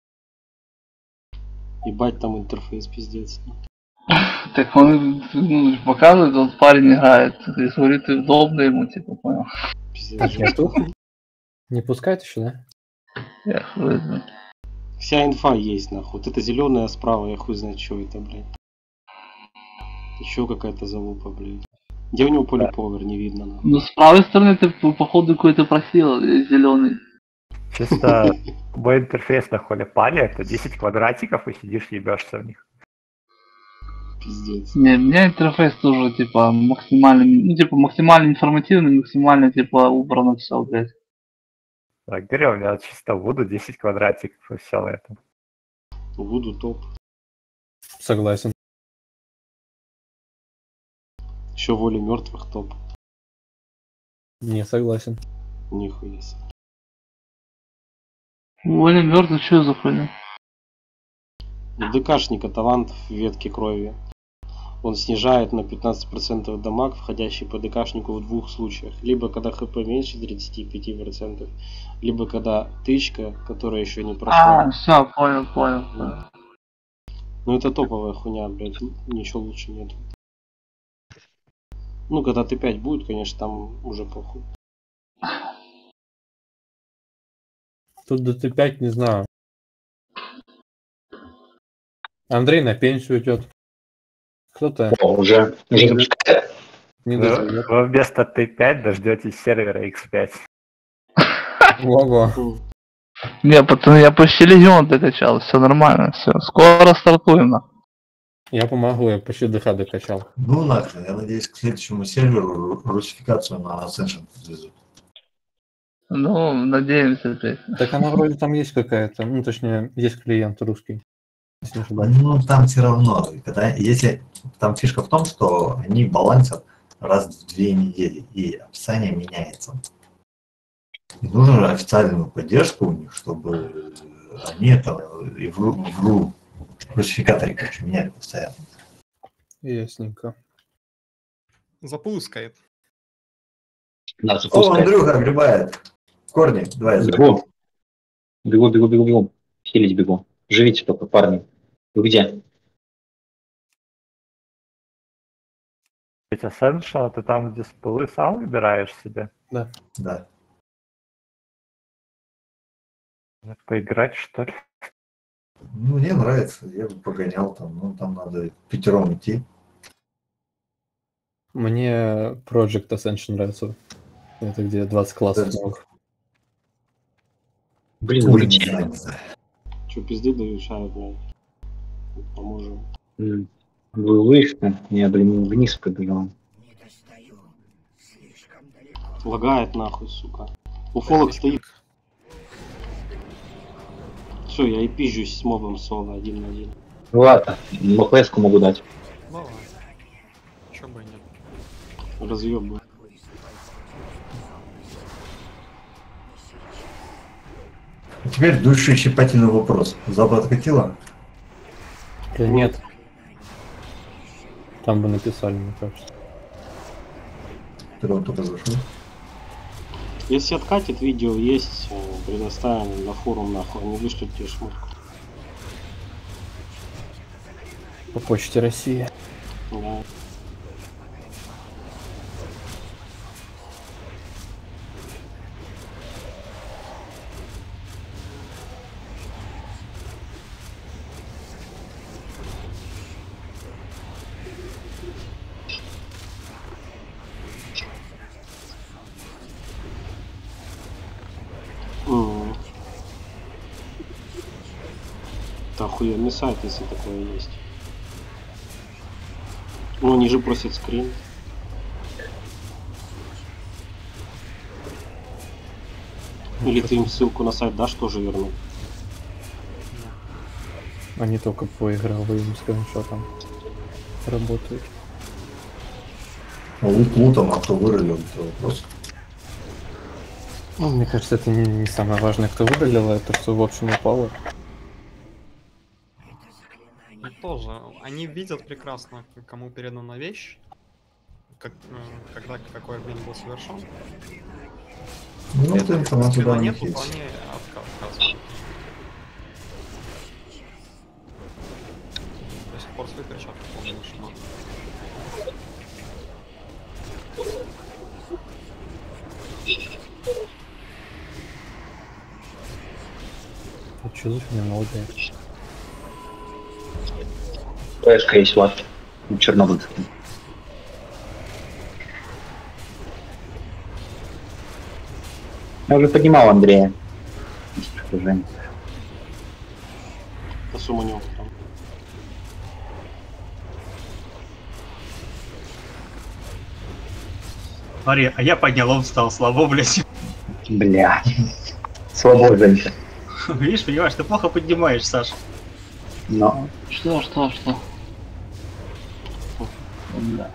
[SPEAKER 4] Ебать там интерфейс пиздец.
[SPEAKER 1] Так он ну, показывает, он парень играет. И говорит, удобно ему, типа, понял.
[SPEAKER 4] Пиздец.
[SPEAKER 5] Так, нету? Не пускают еще, да?
[SPEAKER 1] Я хуй знает.
[SPEAKER 4] Вся инфа есть, нахуй. Вот это зеленая справа, я хуй знает, что это, блядь. Еще какая-то залупа, блядь. Где у него полиповер, не видно, нахуй.
[SPEAKER 1] Ну, с правой стороны ты по- походу какой-то просил, зеленый.
[SPEAKER 8] Чисто мой интерфейс на холе пали, это десять квадратиков, и сидишь ебешься в них.
[SPEAKER 4] Пиздец.
[SPEAKER 1] Не, у меня интерфейс тоже, типа, максимально, ну, типа, максимально информативный, максимально, типа, убрано все, блядь.
[SPEAKER 8] Так, говорю, у меня чисто Вуду десять квадратиков, и все на этом.
[SPEAKER 4] Вуду топ.
[SPEAKER 5] Согласен.
[SPEAKER 4] Еще воля мертвых топ.
[SPEAKER 5] Не согласен.
[SPEAKER 4] Нихуя себе.
[SPEAKER 1] Воля мертвый, что за хуйня?
[SPEAKER 4] У ДКшника талант в ветке крови. Он снижает на пятнадцать процентов дамаг, входящий по ДКшнику в двух случаях. Либо когда ХП меньше тридцати пяти процентов, либо когда тычка, которая еще не прошла.
[SPEAKER 1] А, все, понял, понял, понял.
[SPEAKER 4] Ну это топовая хуйня, блядь, ничего лучше нет. Ну когда Т пять будет, конечно, там уже похуй.
[SPEAKER 5] Тут до Т пять не знаю. Андрей на пенсию идет. Кто-то
[SPEAKER 6] О, уже, уже запускает.
[SPEAKER 5] не
[SPEAKER 8] Вы,
[SPEAKER 5] доживет.
[SPEAKER 8] вы вместо Т пять дождетесь сервера икс пять.
[SPEAKER 5] Ого.
[SPEAKER 4] М.
[SPEAKER 1] Не, пацаны, я почти легион докачал, все нормально, все. Скоро стартуем, на.
[SPEAKER 5] Я помогу, я почти ДХ докачал.
[SPEAKER 2] Ну нахрен, я надеюсь, к следующему серверу ру- русификацию на Ascension подвезут.
[SPEAKER 1] Ну, надеемся опять.
[SPEAKER 5] Так она вроде там есть какая-то, ну точнее, есть клиент русский. Если не ошибаюсь.
[SPEAKER 2] Ну, там все равно, когда, если там фишка в том, что они балансят раз в две недели, и описание меняется. И нужно же официальную поддержку у них, чтобы они это и в, ру- в, ру- в русификаторе, короче, меняли постоянно.
[SPEAKER 5] Ясненько.
[SPEAKER 7] Запускает.
[SPEAKER 6] Да,
[SPEAKER 2] О,
[SPEAKER 6] запускает.
[SPEAKER 2] Андрюха огребает. Корни, давай.
[SPEAKER 6] Бегу. Бегу, бегу, бегу, бегу. Хилить бегу. Живите только, парни. Вы где?
[SPEAKER 8] Ведь Ascension, ты там, где спылы, сам выбираешь себе.
[SPEAKER 2] Да.
[SPEAKER 8] Поиграть, что ли?
[SPEAKER 2] Ну, мне нравится, я бы погонял там, ну, там надо пятером идти.
[SPEAKER 5] Мне Project Ascension нравится. Это где двадцать классов
[SPEAKER 2] Да.
[SPEAKER 5] новых.
[SPEAKER 6] Блин,
[SPEAKER 2] Ой, не
[SPEAKER 6] улетели.
[SPEAKER 2] знаю, не знаю.
[SPEAKER 4] Че, пизды дают, шары, блядь. Поможем.
[SPEAKER 6] М. Вы вышли? Я, блин, вниз побежал.
[SPEAKER 4] Лагает нахуй, сука. Уфолог стоит. Все, я и пизжусь с мобом соло один на один.
[SPEAKER 6] Ну ладно, МХС-ку могу дать.
[SPEAKER 7] Давай. Чё бы и нет.
[SPEAKER 4] Разъебу.
[SPEAKER 2] А теперь душещипательный вопрос. Запад откатила?
[SPEAKER 5] Да нет. Там бы написали, мне кажется.
[SPEAKER 2] Когда он только зашел.
[SPEAKER 4] Если откатит, видео есть, э, предоставим на форум, нахуй, они вышлют тебе шмотку.
[SPEAKER 5] По почте России.
[SPEAKER 4] Да. М. Это охуенный сайт, если такое есть. Ну, они же просят скрин. Или ты им ссылку на сайт дашь, тоже верну.
[SPEAKER 5] Они только по игровым скриншотам работают.
[SPEAKER 2] А лут лутом, а кто вырылил, это вопрос.
[SPEAKER 5] Ну, мне кажется, это не, не самое важное, кто вырулил, а это что в общем упало.
[SPEAKER 7] И тоже, они видят прекрасно, кому передана вещь, как, э, когда какой обмен был совершен.
[SPEAKER 2] Ну,
[SPEAKER 7] Если
[SPEAKER 2] это информация
[SPEAKER 7] скрина
[SPEAKER 2] да, у них
[SPEAKER 7] нету, то
[SPEAKER 2] есть.
[SPEAKER 7] они отка- отказывают. До сих пор свои перчатки помню, шмат.
[SPEAKER 5] А что за фигня молодая?
[SPEAKER 6] Флешка есть, вот. Чернобыль. Я уже поднимал Андрея. Уже.
[SPEAKER 4] А сумма не там.
[SPEAKER 3] Смотри, а я поднял, он встал, слабо, блядь.
[SPEAKER 6] Бля. Слабо, женщина.
[SPEAKER 3] Видишь, понимаешь, ты плохо поднимаешь, Саша.
[SPEAKER 6] Но.
[SPEAKER 1] Что, что, что? Да.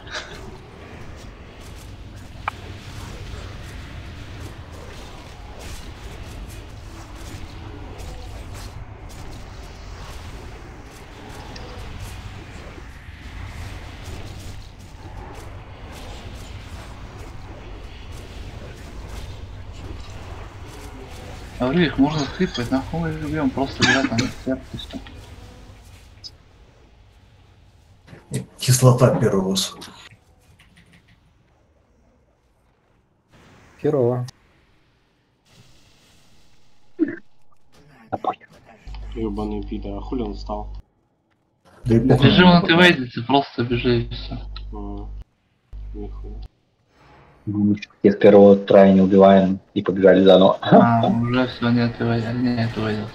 [SPEAKER 1] Говорю, их можно скрипать, нахуй мы любим, просто играть на сердце и всё.
[SPEAKER 2] Кислота пирос.
[SPEAKER 5] Херово.
[SPEAKER 4] Ёбаный пидор, а хули он встал?
[SPEAKER 2] Да и похуй.
[SPEAKER 1] Бежим на ты просто бежи и все.
[SPEAKER 4] А, нихуя.
[SPEAKER 6] Из первого трая не убиваем и побежали заново.
[SPEAKER 1] А, уже все, нет, ты нет, выйдет.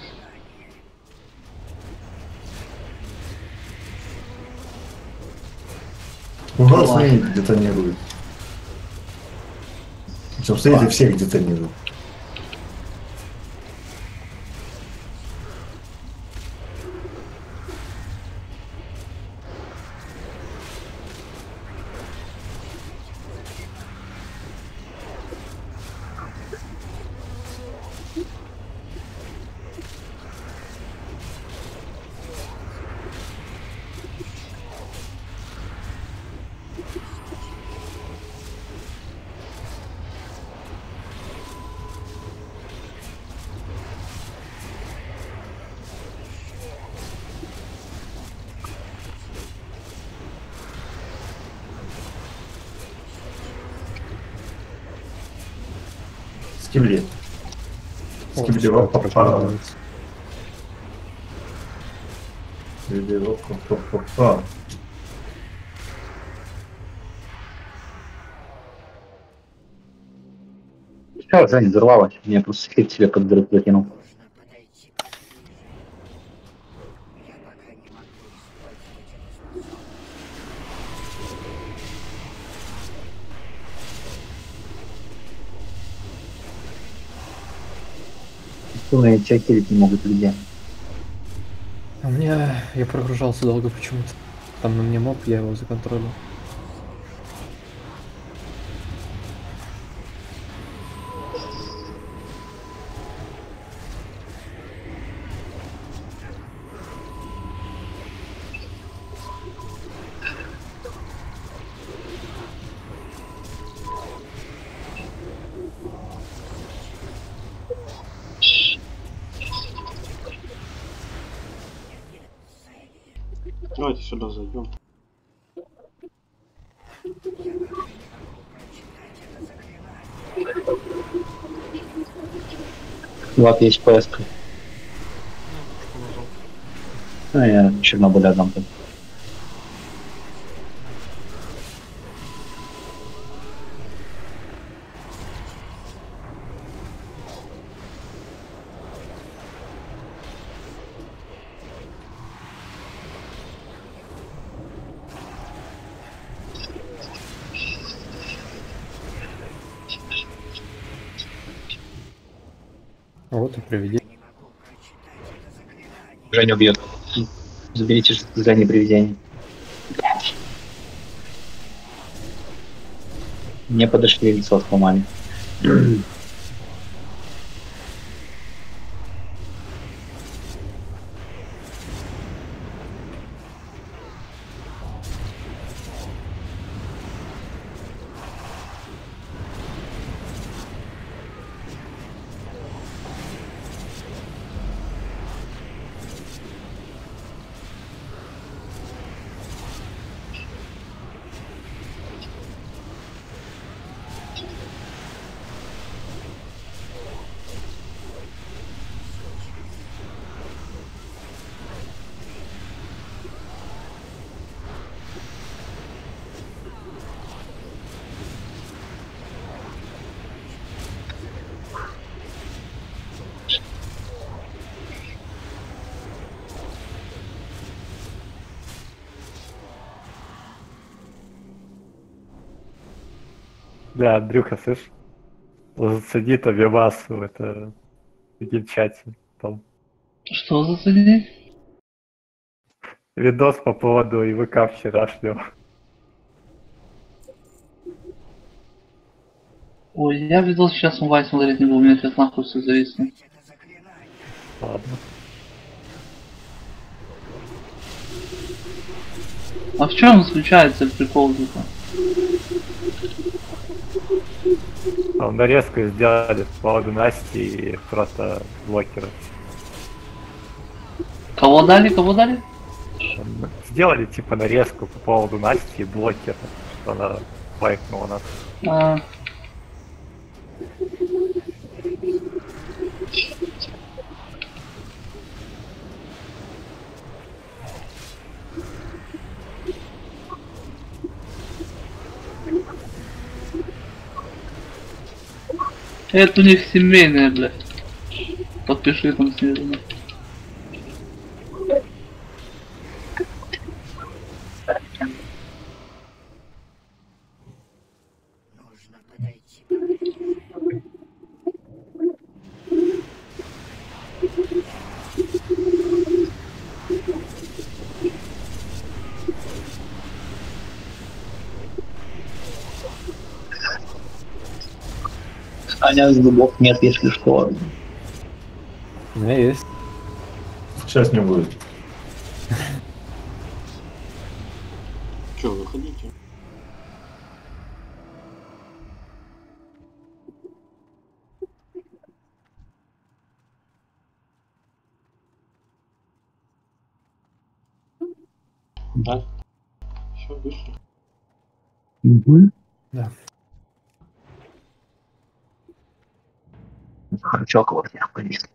[SPEAKER 2] Ужас, смотри, детонирует. Причем, смотрите, всех детонирует. Скибли. Скибли
[SPEAKER 5] О,
[SPEAKER 2] папа.
[SPEAKER 5] прокладывается.
[SPEAKER 2] Скибли папа.
[SPEAKER 6] Все, Женя, взорвалась. Меня просто хит себе под дырку закинул. Стуны тебя хилить не могут люди.
[SPEAKER 5] У меня... Я прогружался долго почему-то. Там на мне моб, я его законтролил.
[SPEAKER 4] Давайте сюда зайдем.
[SPEAKER 6] Вот есть поездка. А я Чернобыль отдам там.
[SPEAKER 5] Вот и приведи.
[SPEAKER 6] Женя убьет. Заберите задание привидения. Мне подошли, лицо сломали.
[SPEAKER 8] Да, Андрюха, слышь? Зацени то Вимас в это в чате. Там
[SPEAKER 1] Что заценить?
[SPEAKER 8] видос по поводу ИВК вчерашнего.
[SPEAKER 1] Ой, я видел сейчас онлайн смотреть не буду, у меня сейчас нахуй все зависнет.
[SPEAKER 8] Ладно.
[SPEAKER 1] А в чем заключается прикол типа?
[SPEAKER 8] Он нарезку сделали по поводу Насти и просто блокеры.
[SPEAKER 1] Кого дали, кого дали?
[SPEAKER 8] Сделали типа нарезку по поводу Насти и блокера, что она лайкнула нас.
[SPEAKER 1] А, это у них семейное, блядь. Подпиши там снизу.
[SPEAKER 6] Аня с зубов нет, если что.
[SPEAKER 5] У меня есть.
[SPEAKER 2] Сейчас не будет.
[SPEAKER 4] Че, выходите? Да? Все, вышли.
[SPEAKER 6] Угу.
[SPEAKER 5] Да.
[SPEAKER 6] Харчок вот я повис.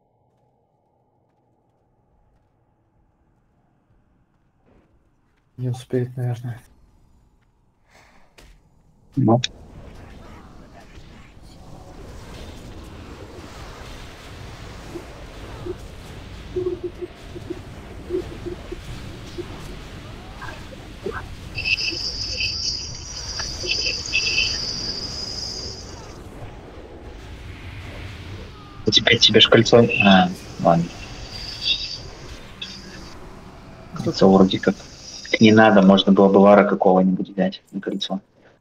[SPEAKER 5] Не успеет, наверное.
[SPEAKER 6] Ну. У тебя тебе ж кольцо. А, ладно. Кольцо вроде как не надо, можно было бы вара какого-нибудь взять на кольцо.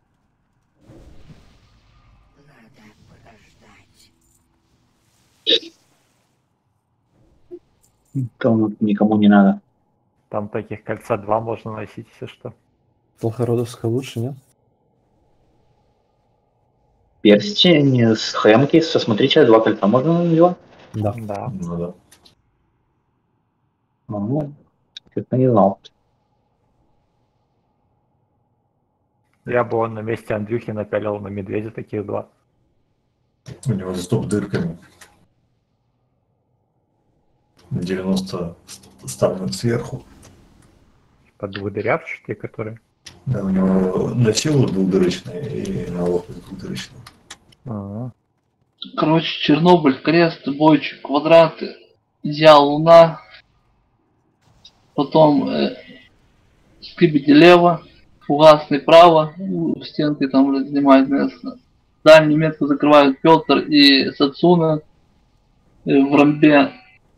[SPEAKER 6] Кому, никому не надо.
[SPEAKER 8] Там таких кольца два можно носить, если что.
[SPEAKER 5] Волхородовская лучше, нет?
[SPEAKER 6] Перстень с хэмки, со смотрите, два кольца можно надевать?
[SPEAKER 5] Да.
[SPEAKER 8] Да.
[SPEAKER 2] Ну да.
[SPEAKER 6] Ну, честно не знал.
[SPEAKER 8] Я бы он на месте Андрюхи напялил на медведя таких два.
[SPEAKER 2] У него стоп дырками. девяносто ставлю сверху.
[SPEAKER 8] Под двудырявчатые, которые.
[SPEAKER 2] Да, у него на силу двухдырочный и на лопасть двухдырочный.
[SPEAKER 8] А-а.
[SPEAKER 1] Короче, Чернобыль, крест, бойчик, квадраты, я, луна. Потом э, скибиди лево, фугасный право, у стенки там уже занимает место. Дальнюю метку закрывают Петр и Сацуна э, в ромбе.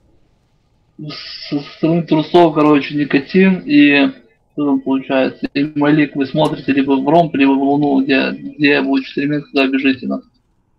[SPEAKER 1] Со стороны трусов, короче, никотин и что там получается? И Малик вы смотрите либо в ромб, либо в луну, где, где будет четыре метра, туда бежите на.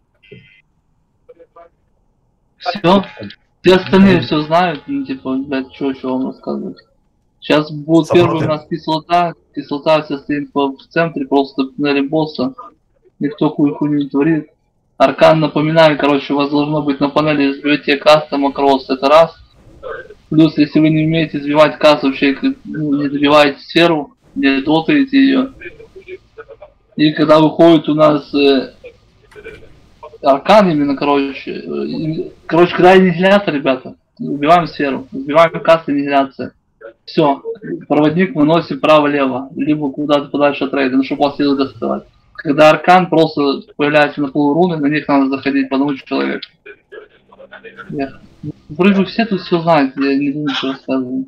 [SPEAKER 1] Все. Все остальные все знают, ну типа, блядь, что еще вам рассказывать. Сейчас будет
[SPEAKER 2] Саппорты.
[SPEAKER 1] первый у нас кислота. Кислота вся стоит в центре, просто на босса. Никто хуй хуйню не творит. Аркан, напоминаю, короче, у вас должно быть на панели сбивайте каста макрос, это раз. Плюс, если вы не умеете сбивать каст, вообще ну, не добиваете сферу, не дотаете ее. И когда выходит у нас э, аркан именно, короче, э, короче, когда аннигилятор, ребята, убиваем сферу, убиваем каст, аннигиляция. Все, проводник выносим право-лево, либо куда-то подальше от рейда, ну чтобы вас силы доставать. Когда аркан просто появляется на полуруны, на них надо заходить по одному человеку. Я... Вроде все тут все знают, я не буду ничего рассказывать.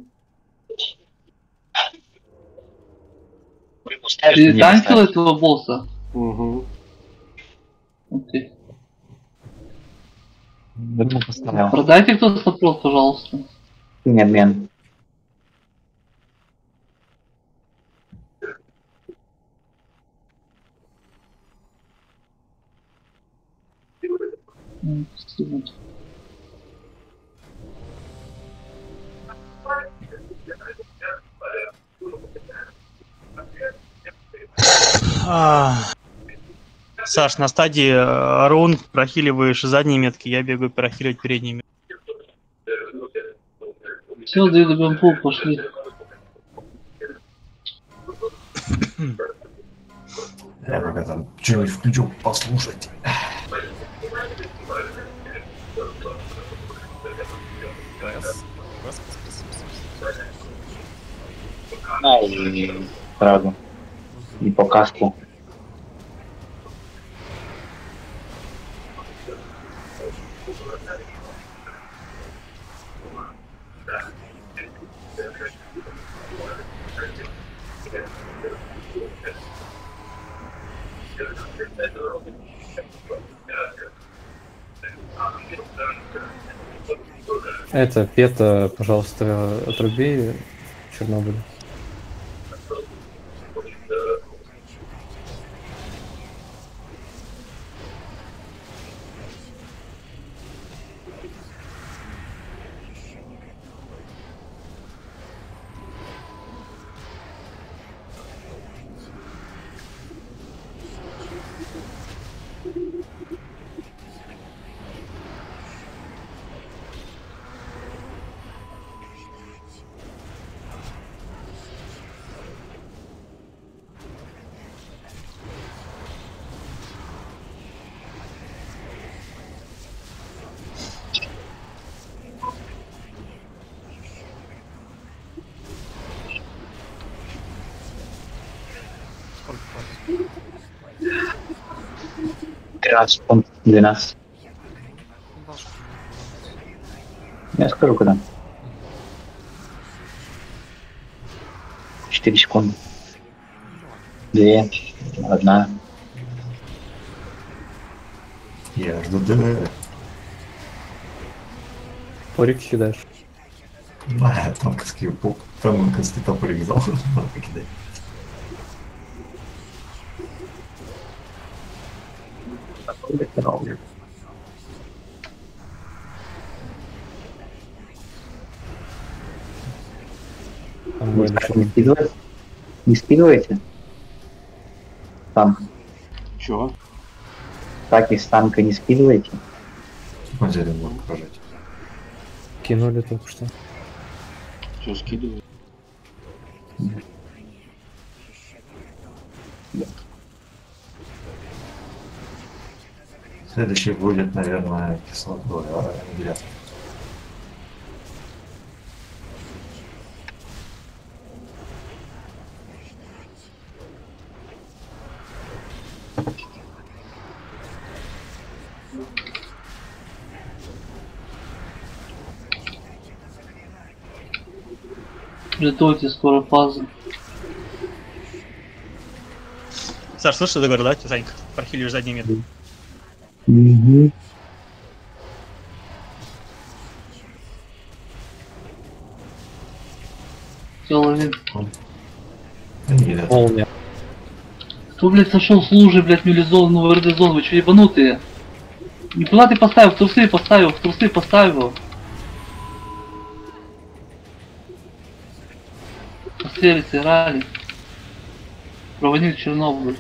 [SPEAKER 1] Ты танкил этого босса?
[SPEAKER 4] Угу.
[SPEAKER 1] Окей.
[SPEAKER 6] Okay.
[SPEAKER 1] Продайте кто-то сопрол, пожалуйста.
[SPEAKER 6] Не обмен.
[SPEAKER 1] Спасибо.
[SPEAKER 3] Саш, на стадии э, рун прохиливаешь задние метки, я бегаю прохиливать передние метки.
[SPEAKER 1] Все, двигаем пул, пошли.
[SPEAKER 2] Я пока там что-нибудь включу, послушать.
[SPEAKER 6] А, и сразу. И по каску.
[SPEAKER 5] Это, Пета, пожалуйста, отруби Чернобыль.
[SPEAKER 6] тринадцать пункт, двенадцать. Я скажу, когда. четыре секунды. Две. Одна.
[SPEAKER 2] Я жду ДВ.
[SPEAKER 5] Порик кидаешь.
[SPEAKER 2] Да, танковский пук. Танковский топорик взял. Надо покидать.
[SPEAKER 5] Там будет
[SPEAKER 6] Не скидываете? Не скидываете? Танк.
[SPEAKER 4] Чего?
[SPEAKER 6] Так из танка не скидываете?
[SPEAKER 2] Вначале можно пожать.
[SPEAKER 5] кинули только что.
[SPEAKER 4] Все скидываю.
[SPEAKER 2] Следующий будет, наверное, кислотой, а вентилятор.
[SPEAKER 1] Притойте, скоро фаза.
[SPEAKER 3] Саш, слышишь, что ты говорил, да, Санька? Прохиливаешь задние метки.
[SPEAKER 6] Угу.
[SPEAKER 1] Все, лови.
[SPEAKER 2] Вентилятор.
[SPEAKER 5] Молния.
[SPEAKER 1] Кто, блядь, сошел с лужи, блядь, мелизон, ну, РД-зон, вы че, ебанутые? Никуда ты поставил, в трусы поставил, в трусы поставил. Пострелись, играли. Проводник Чернобыль.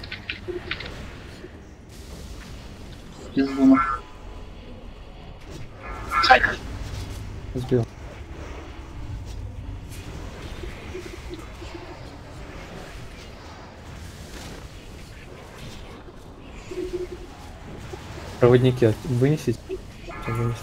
[SPEAKER 1] Пиздуна.
[SPEAKER 5] Сбил. Проводники вынесите. Вынесите.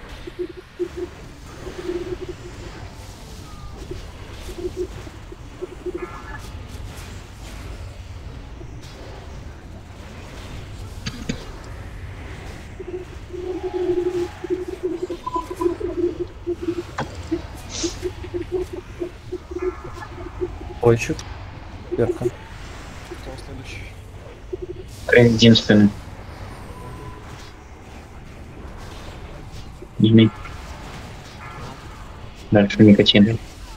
[SPEAKER 5] Ойчик. Перка.
[SPEAKER 7] Кто следующий?
[SPEAKER 6] Единственный. Ними. Дальше никотин.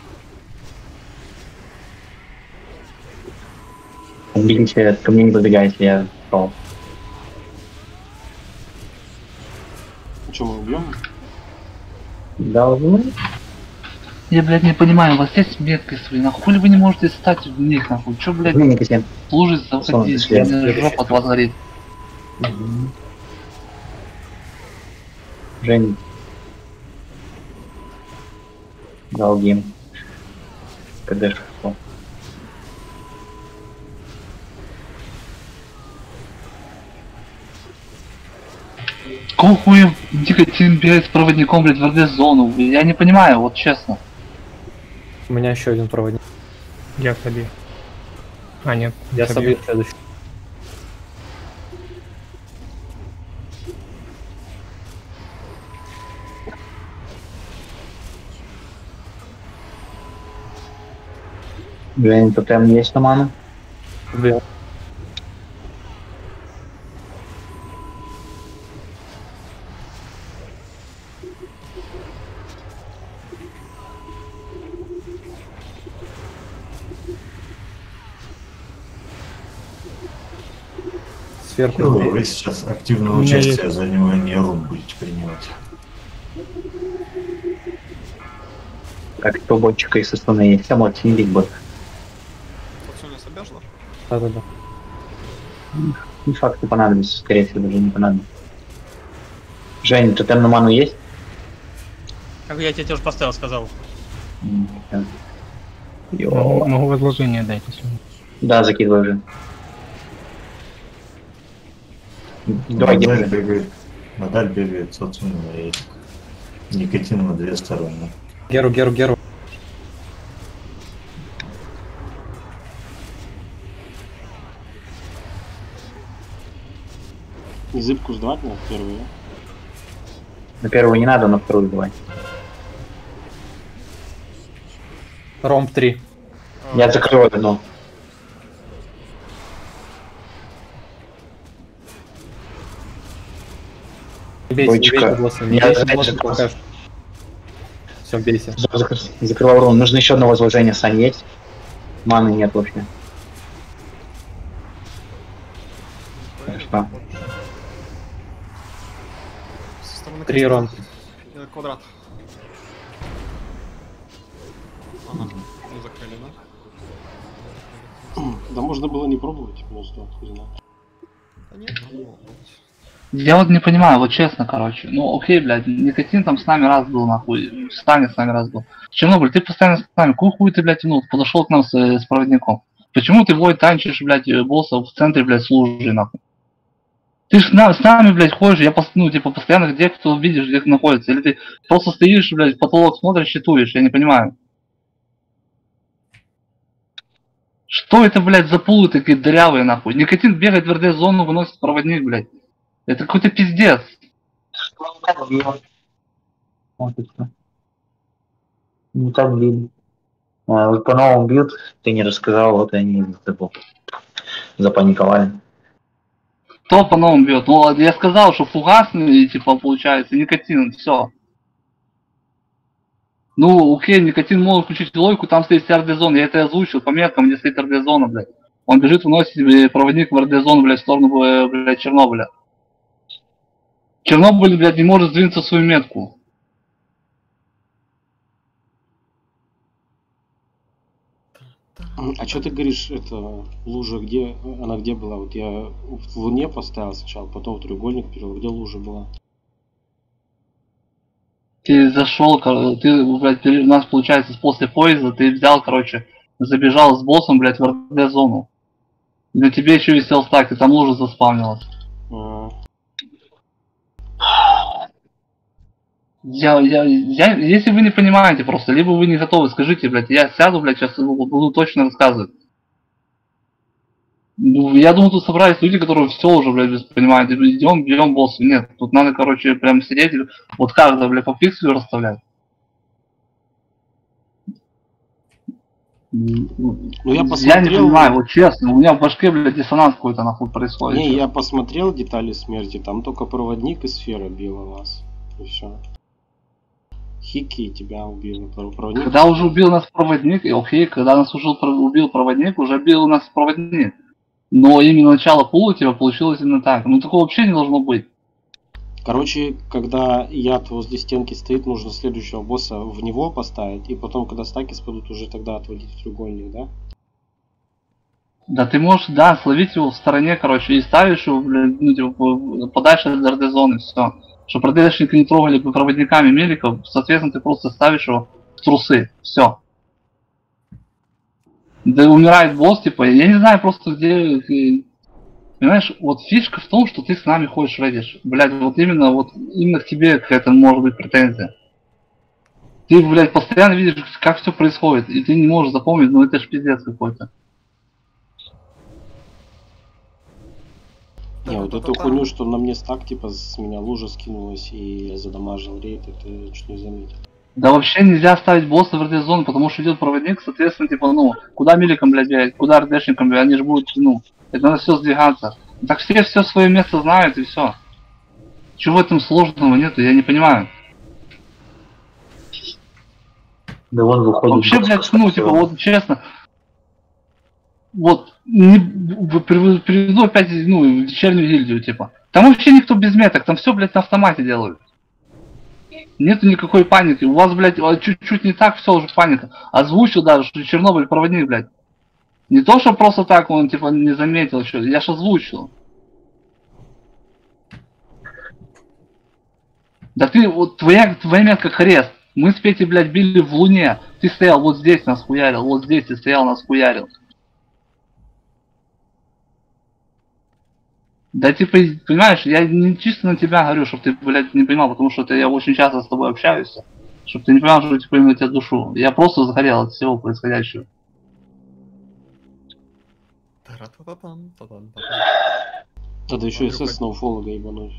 [SPEAKER 6] Убегите, ко мне не подбегайте, я пошел.
[SPEAKER 4] Что, мы убьем?
[SPEAKER 6] Должны.
[SPEAKER 1] Я, блядь, не понимаю, у вас есть метки свои, нахуй вы не можете стать в них, нахуй? Чё, блядь,
[SPEAKER 6] Никотин.
[SPEAKER 1] лужи заходить,
[SPEAKER 6] Солнце
[SPEAKER 1] жопа от вас горит.
[SPEAKER 6] Мгм. Жень. Галгим. КД что?
[SPEAKER 1] Какого хуя Никотин бегает с проводником, блядь, в РД-зону? Я не понимаю, вот честно.
[SPEAKER 5] У меня еще один проводник.
[SPEAKER 9] Я собью. А, нет.
[SPEAKER 5] Я собью следующий.
[SPEAKER 6] Жень, тотем есть на ману?
[SPEAKER 5] Блин. Сверху.
[SPEAKER 2] Вы, вы сейчас активное
[SPEAKER 9] У меня
[SPEAKER 2] участие
[SPEAKER 9] есть.
[SPEAKER 2] за занимание рун будете принимать.
[SPEAKER 6] Как то ботчика из основной есть, а вот сидеть бот.
[SPEAKER 7] Тут не собежно?
[SPEAKER 5] Да-да-да.
[SPEAKER 6] Не факт, что понадобится, скорее всего, даже не понадобится. Жень, тотем на ману есть?
[SPEAKER 3] Как я тебе уже поставил, сказал.
[SPEAKER 6] М, да. Йо.
[SPEAKER 9] Могу, могу возложение дать, если...
[SPEAKER 6] Да, закидывай уже. Давай,
[SPEAKER 2] Надаль
[SPEAKER 6] держи.
[SPEAKER 2] бегает, Надаль бегает, собственно, и Никотин на две стороны.
[SPEAKER 5] Геру, Геру, Геру.
[SPEAKER 4] Зыбку сдавать надо первую, да?
[SPEAKER 6] На первую не надо, на вторую давай.
[SPEAKER 5] Ромб три.
[SPEAKER 6] Я закрою одну.
[SPEAKER 5] Не бейте, не
[SPEAKER 6] Бойчика.
[SPEAKER 5] бейте босса, не
[SPEAKER 6] Я
[SPEAKER 5] бейте
[SPEAKER 6] опять
[SPEAKER 5] босса
[SPEAKER 6] же
[SPEAKER 5] пока что. Все, бейте.
[SPEAKER 6] Зак- Закрывал рун. Нужно еще одно возложение, Сань, есть? Маны нет вообще. Хорошо.
[SPEAKER 7] Со стороны
[SPEAKER 5] Три
[SPEAKER 7] креста.
[SPEAKER 5] ромб.
[SPEAKER 7] Э, Квадрат. Ага, не закрыли, да?
[SPEAKER 4] Да можно было не пробовать, просто хуй знает.
[SPEAKER 7] Да нет, надо было пробовать.
[SPEAKER 1] Я вот не понимаю, вот честно, короче. Ну окей, блядь, Никотин там с нами раз был, нахуй. В стане с нами раз был. Чернобыль, ты постоянно с нами. Какую хуй ты, блядь, тянул? Подошел к нам с, э, с проводником. Почему ты вой танчишь, блядь, босса в центре, блядь, служи, нахуй? Ты ж на, с нами, блядь, ходишь, я, пос, ну, типа, постоянно где кто видишь, где кто находится. Или ты просто стоишь, блядь, в потолок смотришь, считуешь, я не понимаю. Что это, блядь, за пулы такие дырявые, нахуй? Никотин бегает в РД-зону, выносит проводник, блядь. Это какой-то пиздец.
[SPEAKER 6] Вот и всё. Не так били. А, вот по-новому бьют, ты не рассказал, вот они забыл. Запаниковали.
[SPEAKER 1] Кто по новому бьет? Ну, я сказал, что фугасный, типа, получается, Никотин, все. Ну, окей, Никотин может включить логику, там стоит РД-зона, я это озвучил по меткам, где стоит РД-зона, блядь. Он бежит, выносит блядь, проводник в РД-зону, блядь, в сторону, э, блядь, Чернобыля. Чернобыль, блядь, не может сдвинуться в свою метку.
[SPEAKER 4] А что ты говоришь, это лужа где, она где была? Вот я в Луне поставил сначала, потом в треугольник перевел, где лужа была?
[SPEAKER 1] Ты зашел, кор- ты, блядь, пере- у нас, получается, после поезда ты взял, короче, забежал с боссом, блядь, в РД-зону. И на тебе еще висел стак, и там лужа заспавнилась.
[SPEAKER 4] А,
[SPEAKER 1] Я, я, я, если вы не понимаете просто, либо вы не готовы, скажите, блядь, я сяду, блядь, сейчас буду точно рассказывать. Ну, я думаю, тут собрались люди, которые все уже, блядь, понимают, идем, бьем босса. Нет, тут надо, короче, прям сидеть, вот каждого, блядь, по пикселю расставлять.
[SPEAKER 4] Ну я
[SPEAKER 1] Я не
[SPEAKER 4] посмотрел,
[SPEAKER 1] понимаю, вот честно, у меня в башке, блядь, диссонанс какой-то нахуй происходит.
[SPEAKER 4] не, я посмотрел детали смерти, там только проводник и сфера била вас, и все. Хики тебя убил, проводник.
[SPEAKER 1] Когда уже убил нас проводник, и окей, когда нас уже убил проводник, уже бил нас проводник. Но именно начало пула у тебя получилось именно так. Ну такого вообще не должно быть.
[SPEAKER 4] Короче, когда яд возле стенки стоит, нужно следующего босса в него поставить, и потом, когда стаки спадут, уже тогда отводить в треугольник, да?
[SPEAKER 1] Да ты можешь, да, словить его в стороне, короче, и ставишь его, блядь, ну, типа, подальше от РД-зоны, все. Чтобы РДшники не трогали проводниками меликов, соответственно, ты просто ставишь его в трусы, все. Да умирает босс, типа, я не знаю просто где... Понимаешь, вот фишка в том, что ты с нами ходишь, редишь. Блядь, вот именно, вот именно к тебе какая-то может быть претензия. Ты, блядь, постоянно видишь, как все происходит, и ты не можешь запомнить, ну это ж пиздец какой-то.
[SPEAKER 4] Не, вот эту хуйню, что на мне стак, типа, с меня лужа скинулась, и я задамажил рейд, это я чуть не заметил.
[SPEAKER 1] Да вообще нельзя ставить босса в РД-зону, потому что идет проводник, соответственно, типа, ну, куда миликам, блядь, бегать, куда РДшникам, блядь, они же будут, ну, это надо все сдвигаться. Так все все свое место знают, и все. Чего в этом сложного нету, я не понимаю.
[SPEAKER 6] Да он выходит.
[SPEAKER 1] Вообще, блядь, ну, типа, вот честно, вот, не, приведу опять, ну, вечернюю гильдию, типа. Там вообще никто без меток, там все, блядь, на автомате делают. Нету никакой паники. У вас, блядь, чуть-чуть не так, все уже паника. Озвучил даже, что Чернобыль проводник, блядь. Не то, что просто так он, типа, не заметил, что я ж озвучил. Да ты, вот, твоя, твоя метка хрест. Мы с Петей, блядь, били в луне. Ты стоял вот здесь, нас хуярил. Вот здесь ты стоял, нас хуярил. Да типа, понимаешь, я не чисто на тебя говорю, чтобы ты, блядь, не понимал, потому что это я очень часто с тобой общаюсь, чтобы ты не понимал, что типа именно тебя душу. Я просто загорел от всего происходящего.
[SPEAKER 4] Надо еще СС на уфолога ебануть.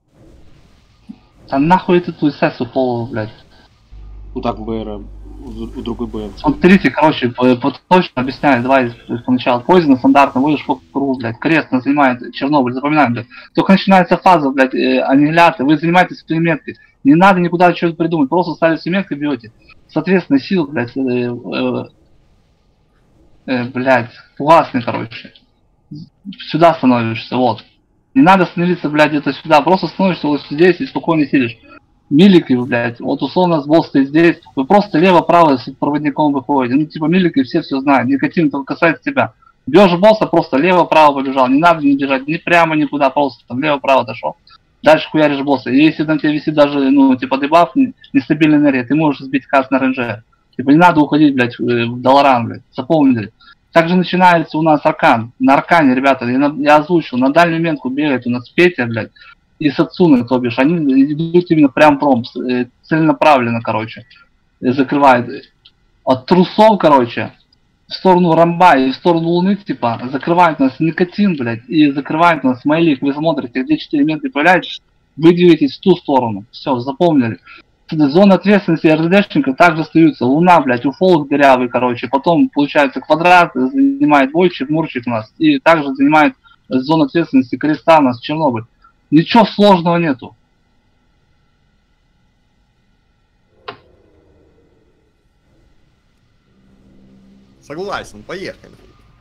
[SPEAKER 1] А нахуй ты ту СС уфолога, блядь?
[SPEAKER 4] Ну так, БР, у другой БР.
[SPEAKER 1] Смотрите, короче, по, по, точно объясняю, давай поначалу. Поздно, стандартно, вводишь по кругу, блядь, крест нас занимает Чернобыль, запоминаем, блядь. Только начинается фаза, блядь, э, аннигиляции, вы занимаетесь своей меткой. Не надо никуда что-то придумать, просто ставите меткой, бьете. Соответственно, сил, блядь, э, э, э, блядь, классный, короче. Сюда становишься, вот. Не надо становиться, блядь, где-то сюда, просто становишься вот здесь и спокойно сидишь. Милики, блядь, вот условно с босс стоит здесь, вы просто лево-право с проводником выходите. Ну, типа, милики все все знают, никотин только касается тебя. Бьешь босса, просто лево-право побежал, не надо не бежать ни прямо, никуда, просто там лево-право дошел. Дальше хуяришь босса. И если на тебе висит даже, ну, типа, дебаф, нестабильная энергия, ты можешь сбить каст на рейнже. Типа, не надо уходить, блядь, в Долоран, блядь, запомнили. Также начинается у нас Аркан. На Аркане, ребята, я, на, я озвучил, на дальнюю метку бегает у нас Петя, блядь, и Сацуны, то бишь, они идут именно прям пром, целенаправленно, короче, закрывают. От трусов, короче, в сторону Рамба и в сторону Луны, типа, закрывают нас никотин, блядь, и закрывают нас смайлик. Вы смотрите, где четыре метки появляются, вы двигаетесь в ту сторону. Все, запомнили. Зона ответственности РДшника также остаются. Луна, блядь, уфолог дырявый, короче. Потом, получается, квадрат занимает бойчик, мурчик у нас. И также занимает зону ответственности креста у нас Чернобыль. Ничего сложного нету.
[SPEAKER 10] Согласен, поехали.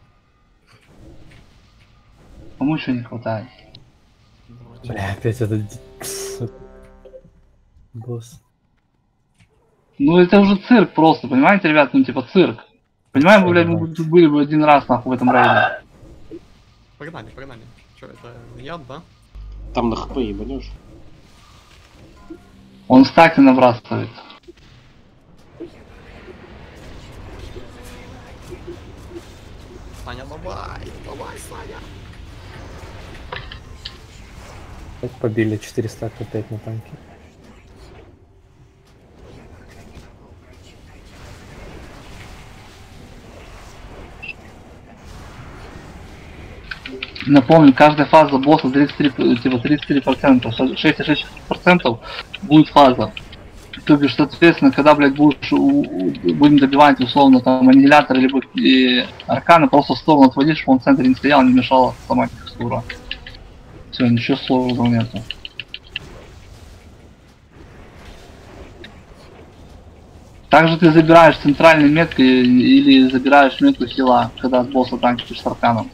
[SPEAKER 1] Кому еще не хватает?
[SPEAKER 5] Бля, опять этот босс.
[SPEAKER 1] Ну это уже цирк просто, понимаете, ребят, ну типа цирк. Понимаем, блядь, мы тут были бы один раз нахуй в этом районе.
[SPEAKER 7] Погнали, погнали. Что, это яд, да?
[SPEAKER 4] Там на хп ебанешь.
[SPEAKER 1] Он стаки набрасывает.
[SPEAKER 10] Саня, давай, давай, Саня.
[SPEAKER 5] Так побили четыреста опять на танке.
[SPEAKER 1] Напомню, каждая фаза босса тридцать три, типа тридцать три процента, шесть целых шесть десятых процента будет фаза. То бишь, соответственно, когда, блядь, будешь, у, будем добивать, условно, там, аннигилятор, либо и арканы, просто в сторону отводишь, чтобы он в центре не стоял, не мешала сама текстура. Все, ничего сложного нету. Также ты забираешь центральные метки или забираешь метку хила, когда с босса танчишь с арканом.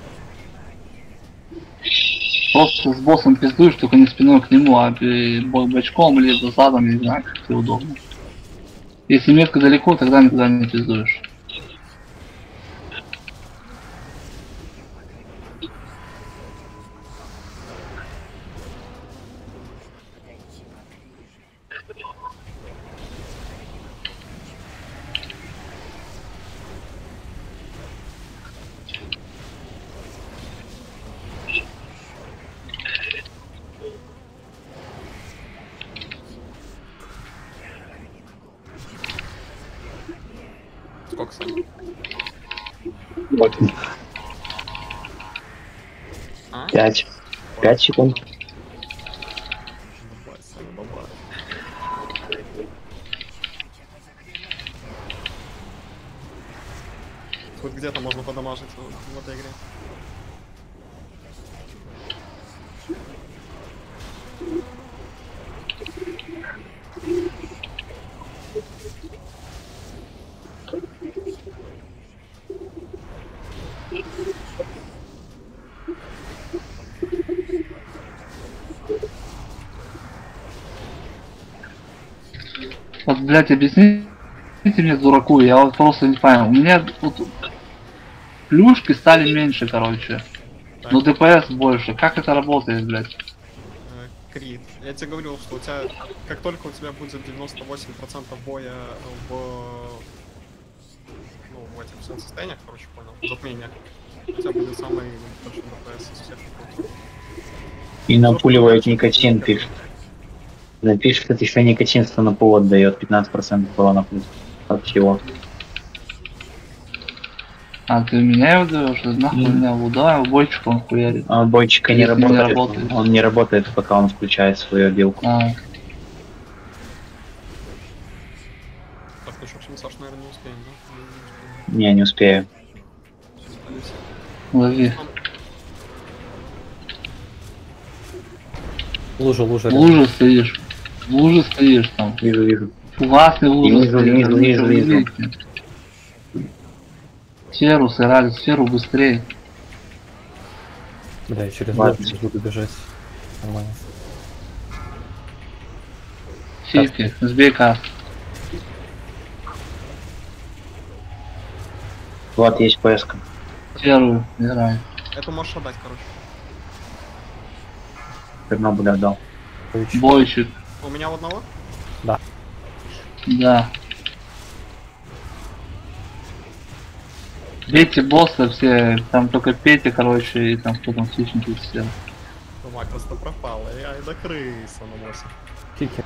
[SPEAKER 1] Просто с боссом пиздуешь, только не спиной к нему, а бочком или задом, не знаю, как тебе удобно. Если метка далеко, тогда никуда не пиздуешь.
[SPEAKER 7] кстати?
[SPEAKER 6] Вот.
[SPEAKER 7] А?
[SPEAKER 6] Пять. Пять секунд.
[SPEAKER 7] Бабай, Саня, бабай. Хоть где-то можно подамажить в, в этой игре.
[SPEAKER 1] Вот, блядь, объясните мне, дураку, я вот просто не понял. У меня тут плюшки стали меньше, короче.
[SPEAKER 7] Так.
[SPEAKER 1] Но ДПС больше. Как это работает, блядь?
[SPEAKER 7] Э, Крит. Я тебе говорил, что у тебя, как только у тебя будет девяносто восемь процентов боя в, ну, в этих всех состояниях, короче, понял, затмениях, у тебя будет самый большой ДПС из всех.
[SPEAKER 6] И напуливает никотин, пишет. Напишет, что еще никотин, что на повод дает пятнадцать процентов урона плюс от всего.
[SPEAKER 1] А, ты меня его даешь? Нахуй
[SPEAKER 6] Mm.
[SPEAKER 1] меня удаю, бойчик он хуярит.
[SPEAKER 6] А бойчика не
[SPEAKER 1] Если не
[SPEAKER 6] работает,
[SPEAKER 1] работает.
[SPEAKER 6] он не работает, пока он включает свою билку.
[SPEAKER 1] А,
[SPEAKER 7] Так, ну что, Саш, наверное, не успеем, да?
[SPEAKER 6] Не, не успею.
[SPEAKER 1] лови.
[SPEAKER 5] Лужа, лужа.
[SPEAKER 1] В луже стоишь. В луже стоишь там.
[SPEAKER 6] Вижу, вижу.
[SPEAKER 1] Ужасный луже
[SPEAKER 6] Вижу,
[SPEAKER 1] стоишь.
[SPEAKER 6] вижу,
[SPEAKER 1] ну
[SPEAKER 6] вижу,
[SPEAKER 1] что,
[SPEAKER 6] вижу.
[SPEAKER 1] видите? Сферу сыграли, сферу быстрее.
[SPEAKER 5] Бля, я через
[SPEAKER 6] Ладно.
[SPEAKER 5] лужу буду бежать. Нормально.
[SPEAKER 1] Фифи, сбей каст.
[SPEAKER 6] Вот есть ПС-ка.
[SPEAKER 1] Сферу играй.
[SPEAKER 7] Это можешь отдать, короче.
[SPEAKER 6] Чернобыль отдал.
[SPEAKER 1] Бойчик,
[SPEAKER 7] У меня у одного?
[SPEAKER 1] да. Бейте босса все, там только Петя, короче, и там кто там хищники все.
[SPEAKER 7] Ну, Макрос, ты пропал, я и до крыса на боссе.
[SPEAKER 5] Кики.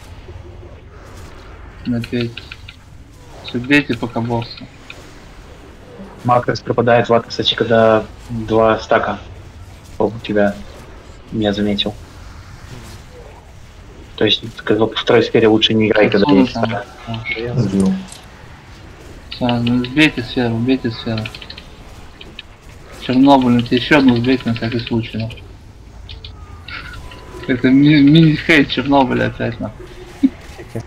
[SPEAKER 1] На Петя. Все, бейте пока босса.
[SPEAKER 6] Макрос пропадает, Влад, кстати, когда два стака у тебя не заметил. То есть, как бы в второй сфере лучше не играй, когда
[SPEAKER 1] Отсюда
[SPEAKER 6] есть
[SPEAKER 1] там.
[SPEAKER 6] стака.
[SPEAKER 2] Сбил.
[SPEAKER 1] Всё, ну сбейте сферу, бейте сферу. Чернобыль, ну, тебе еще одну сбейте на всякий случай. Ну. Это ми- мини-хейт Чернобыля опять, на.
[SPEAKER 5] Кики.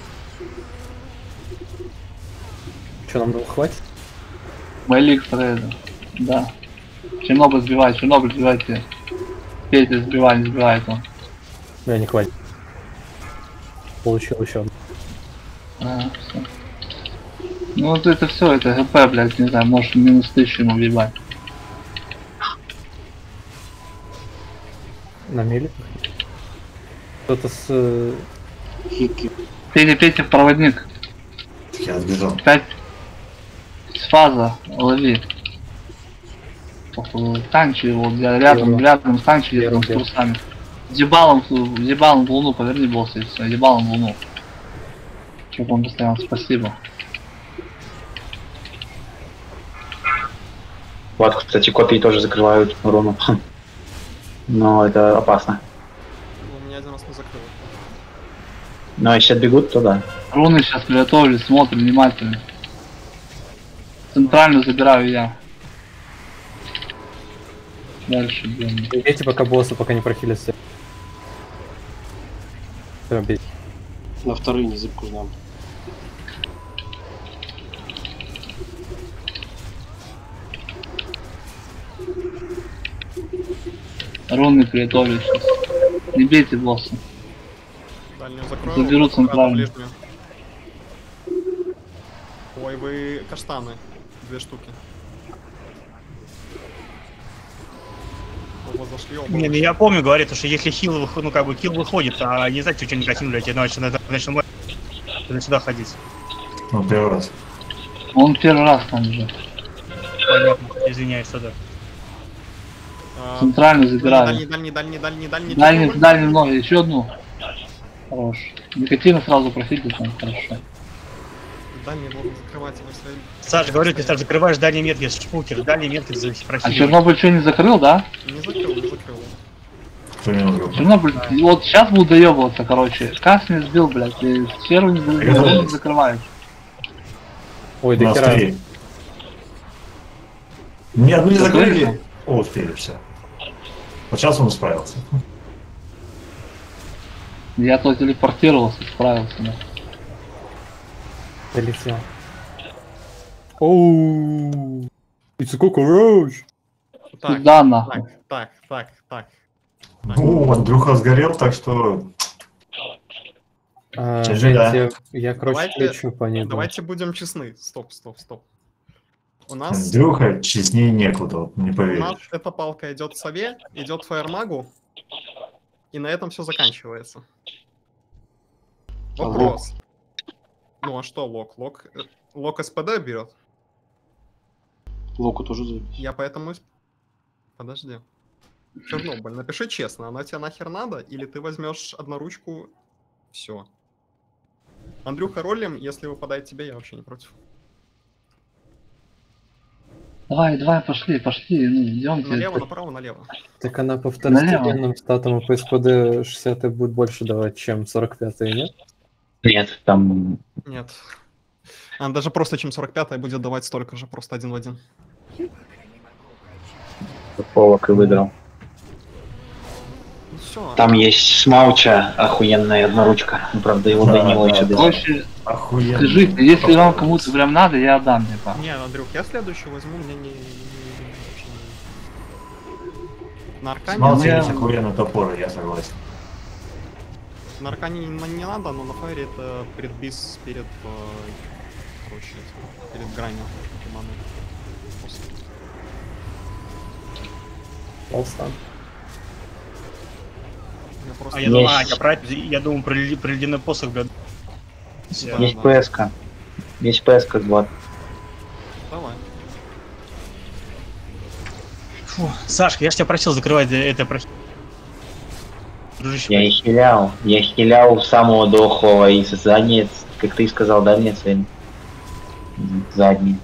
[SPEAKER 5] Че, нам двух хватит?
[SPEAKER 1] Байлик Фрейда. Да. Чернобыль сбивает, Чернобыль сбивайте. Петя сбивай, не сбивает он.
[SPEAKER 5] Бля, не хватит. Получил еще одну.
[SPEAKER 1] А, всё. Ну вот это все, это ГП, блядь, не знаю, может минус тысячу ему въебать.
[SPEAKER 5] На меле. Кто-то с... э,
[SPEAKER 6] Хики.
[SPEAKER 1] Петя, Петя, проводник.
[SPEAKER 2] Я сбежал.
[SPEAKER 1] Пять. С фаза, лови. Походу, танчи его, бля, рядом,
[SPEAKER 5] Верно.
[SPEAKER 1] рядом, танчи рядом с
[SPEAKER 5] Верно.
[SPEAKER 1] трусами. Дебалом, дебалом в луну, поверни босса и все, дебалом в луну. Чтоб он постоянно, спасибо.
[SPEAKER 6] Вот, кстати, коты тоже закрывают урону. Но это опасно.
[SPEAKER 7] Ну, у меня один раз не закрыл.
[SPEAKER 6] Но если отбегут, то да.
[SPEAKER 1] Руны сейчас приготовились, смотрим внимательно. Центральную забираю я. Дальше бьем.
[SPEAKER 5] Бейте пока босса, пока не прохилится. Всё, бейте.
[SPEAKER 4] На вторые не зыбку нам.
[SPEAKER 1] Руны приготовились сейчас. Не бейте босса.
[SPEAKER 7] Дальнюю закрою.
[SPEAKER 1] Заберу
[SPEAKER 7] вот обратно
[SPEAKER 1] центральную.
[SPEAKER 7] ближнюю. Ой, вы каштаны. Две штуки. Оба зашли, оба
[SPEAKER 11] Не, ну
[SPEAKER 7] вышли.
[SPEAKER 11] я помню, говорит, что если хил выходит, ну как бы килл выходит, а не знаете, что никотин, блядь, иначе надо, значит, надо сюда ходить.
[SPEAKER 2] Ну, первый раз.
[SPEAKER 1] Он первый раз там уже.
[SPEAKER 11] Понятно, извиняюсь, тогда.
[SPEAKER 7] А,
[SPEAKER 1] Центральную забираю.
[SPEAKER 7] Дальний, дальний, дальний, дальний, дальний.
[SPEAKER 1] Дальний,
[SPEAKER 7] чернобыль.
[SPEAKER 1] дальний много, еще одну. Хорош. Никотина сразу профитит там, хорошо.
[SPEAKER 12] дальний должен закрывать его своим...
[SPEAKER 11] Саш, говорю, ты Саш, закрываешь дальний метки, шпукер, дальний метки за
[SPEAKER 1] А
[SPEAKER 11] прохили.
[SPEAKER 1] Чернобыль что, не закрыл, да?
[SPEAKER 12] Не закрыл, не закрыл.
[SPEAKER 1] Чернобыль, вот сейчас буду доебываться, короче. Кас не сбил, блядь, и сферу не, не, не закрываешь.
[SPEAKER 5] Ой,
[SPEAKER 2] да
[SPEAKER 5] да хера.
[SPEAKER 2] Ни одну не закрыли. О, успели, все. Вот сейчас он справился.
[SPEAKER 1] Я то телепортировался, справился, да.
[SPEAKER 5] Долетел. Оу, it's a cockroach.
[SPEAKER 12] Так,
[SPEAKER 1] Куда нахуй?
[SPEAKER 12] так, так, так, так.
[SPEAKER 2] Ну, Андрюха сгорел, так что...
[SPEAKER 5] А,
[SPEAKER 2] Чё,
[SPEAKER 5] Жень,
[SPEAKER 2] да.
[SPEAKER 5] тебе- я, короче,
[SPEAKER 12] Давайте,
[SPEAKER 5] включу по ней.
[SPEAKER 12] давайте будем честны. Стоп, стоп, стоп. У нас,
[SPEAKER 2] Андрюха честнее некуда, вот не
[SPEAKER 12] у нас
[SPEAKER 2] поверишь.
[SPEAKER 12] эта палка идет в сове, идет фаермагу, и на этом все заканчивается. Вопрос. Ну а что лок? Лок, э, лок СПД берет.
[SPEAKER 4] Локу тоже зовут.
[SPEAKER 12] Я поэтому... и- Подожди. Чернобыль, напиши честно, она тебе нахер надо, или ты возьмешь одноручку, все. Андрюха ролем, если выпадает тебе, я вообще не против.
[SPEAKER 1] Давай, давай, пошли, пошли, ну, идемте.
[SPEAKER 12] Налево, направо, налево.
[SPEAKER 5] Так она по
[SPEAKER 1] Налево.
[SPEAKER 5] второстепенным статам и по СПД шестьдесят будет больше давать, чем сорок пятый, нет?
[SPEAKER 6] Нет, там...
[SPEAKER 12] Нет. Она даже просто, чем сорок пятая будет давать столько же, просто один в один.
[SPEAKER 6] Полок и выиграл.
[SPEAKER 12] Ну все.
[SPEAKER 6] Там есть смауча, охуенная одноручка. Ну, правда, его
[SPEAKER 2] Да,
[SPEAKER 6] да, не
[SPEAKER 2] да,
[SPEAKER 6] очень.
[SPEAKER 2] да.
[SPEAKER 1] Короче,
[SPEAKER 2] Охуенно.
[SPEAKER 1] скажите, если вам кому-то прям надо, я отдам, типа.
[SPEAKER 12] Не, Андрюх, я следующий возьму, мне не... не- вообще не- На Аркане...
[SPEAKER 2] Смалти
[SPEAKER 1] я-
[SPEAKER 2] есть охуенно топоры, я согласен.
[SPEAKER 12] На Аркане не, не надо, но на Фаере это предбис перед... э, короче, этим, перед гранью. маны. После.
[SPEAKER 5] Полстан.
[SPEAKER 12] Я просто...
[SPEAKER 11] А я думаю,
[SPEAKER 6] Есть.
[SPEAKER 11] а, я, про, я думаю про, леди- про ледяной посох, блядь.
[SPEAKER 12] Да,
[SPEAKER 6] Есть
[SPEAKER 12] да.
[SPEAKER 6] ПСК. Есть ПСК два.
[SPEAKER 12] Давай.
[SPEAKER 11] Фу, Сашка, я ж тебя просил закрывать э, это про... Дружище,
[SPEAKER 6] Я и хилял. Я хилял самого дохлого и задний, как ты сказал, дальний цель. Задний.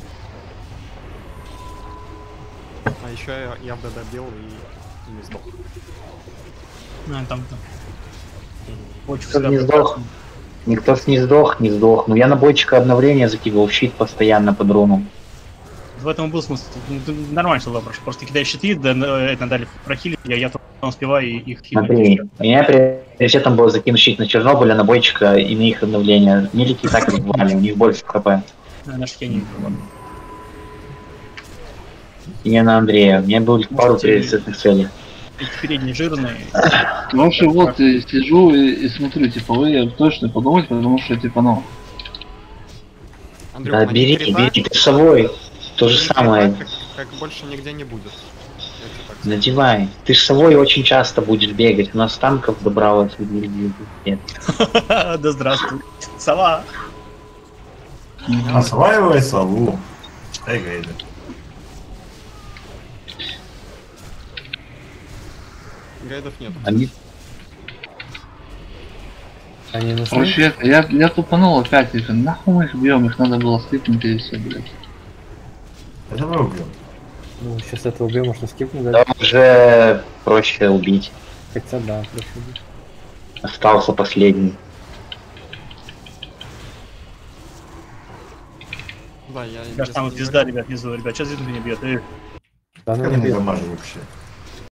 [SPEAKER 12] А еще я, я в ДД бил и, и не сдох.
[SPEAKER 11] Ну, там, там. Очень
[SPEAKER 6] Кто не сдох. Никто не сдох, не сдох. Ну я на бойчика обновления закидывал в щит постоянно под руну.
[SPEAKER 11] В этом и был смысл. Ну, ты нормально все добро, просто кидаешь щиты, да, это дали прохилить, я, я только успеваю и их хилить.
[SPEAKER 6] Смотри, у меня приоритетом было закинуть щит на Чернобыля, на бойчика и на их обновление. Милики так и бывали, у них больше хп.
[SPEAKER 11] А, наши я не видел, ладно.
[SPEAKER 6] И не на Андрея. У меня были пару
[SPEAKER 11] Может, и-
[SPEAKER 6] приоритетных целей.
[SPEAKER 11] Эти передние жирные.
[SPEAKER 1] Короче, вот э, сижу и, и смотрю, типа, вы точно подумайте, потому что, типа, ну,
[SPEAKER 12] Андрюх,
[SPEAKER 6] Да, бери, бери, ты с собой. То же самое.
[SPEAKER 12] Как, как больше нигде не будет. Я тебе так скажу.
[SPEAKER 6] Надевай. Ты с собой очень часто будешь бегать. У нас танков добралось. Нет.
[SPEAKER 11] Да здравствуй. Сова.
[SPEAKER 2] Осваивай сову. Читай гайды.
[SPEAKER 12] Гайдов нет.
[SPEAKER 6] Они...
[SPEAKER 5] Они нужны?
[SPEAKER 1] короче, это, я, я тупанул опять, типа, нахуй мы их бьем, их надо было скипнуть и все, блядь.
[SPEAKER 2] Это мы убьем.
[SPEAKER 5] Ну, сейчас это убьем, можно скипнуть, да?
[SPEAKER 6] Да, уже проще убить.
[SPEAKER 5] Хотя да, проще убить.
[SPEAKER 6] Остался последний.
[SPEAKER 12] Да, я...
[SPEAKER 11] Я ж
[SPEAKER 12] если
[SPEAKER 11] там
[SPEAKER 12] не
[SPEAKER 11] пизда,
[SPEAKER 12] говорил-
[SPEAKER 11] ребят, внизу, ребят. Сейчас это меня бьет. Эх.
[SPEAKER 5] Да, ну
[SPEAKER 2] Как
[SPEAKER 5] не
[SPEAKER 2] они
[SPEAKER 5] бьет.
[SPEAKER 2] дамажат вообще?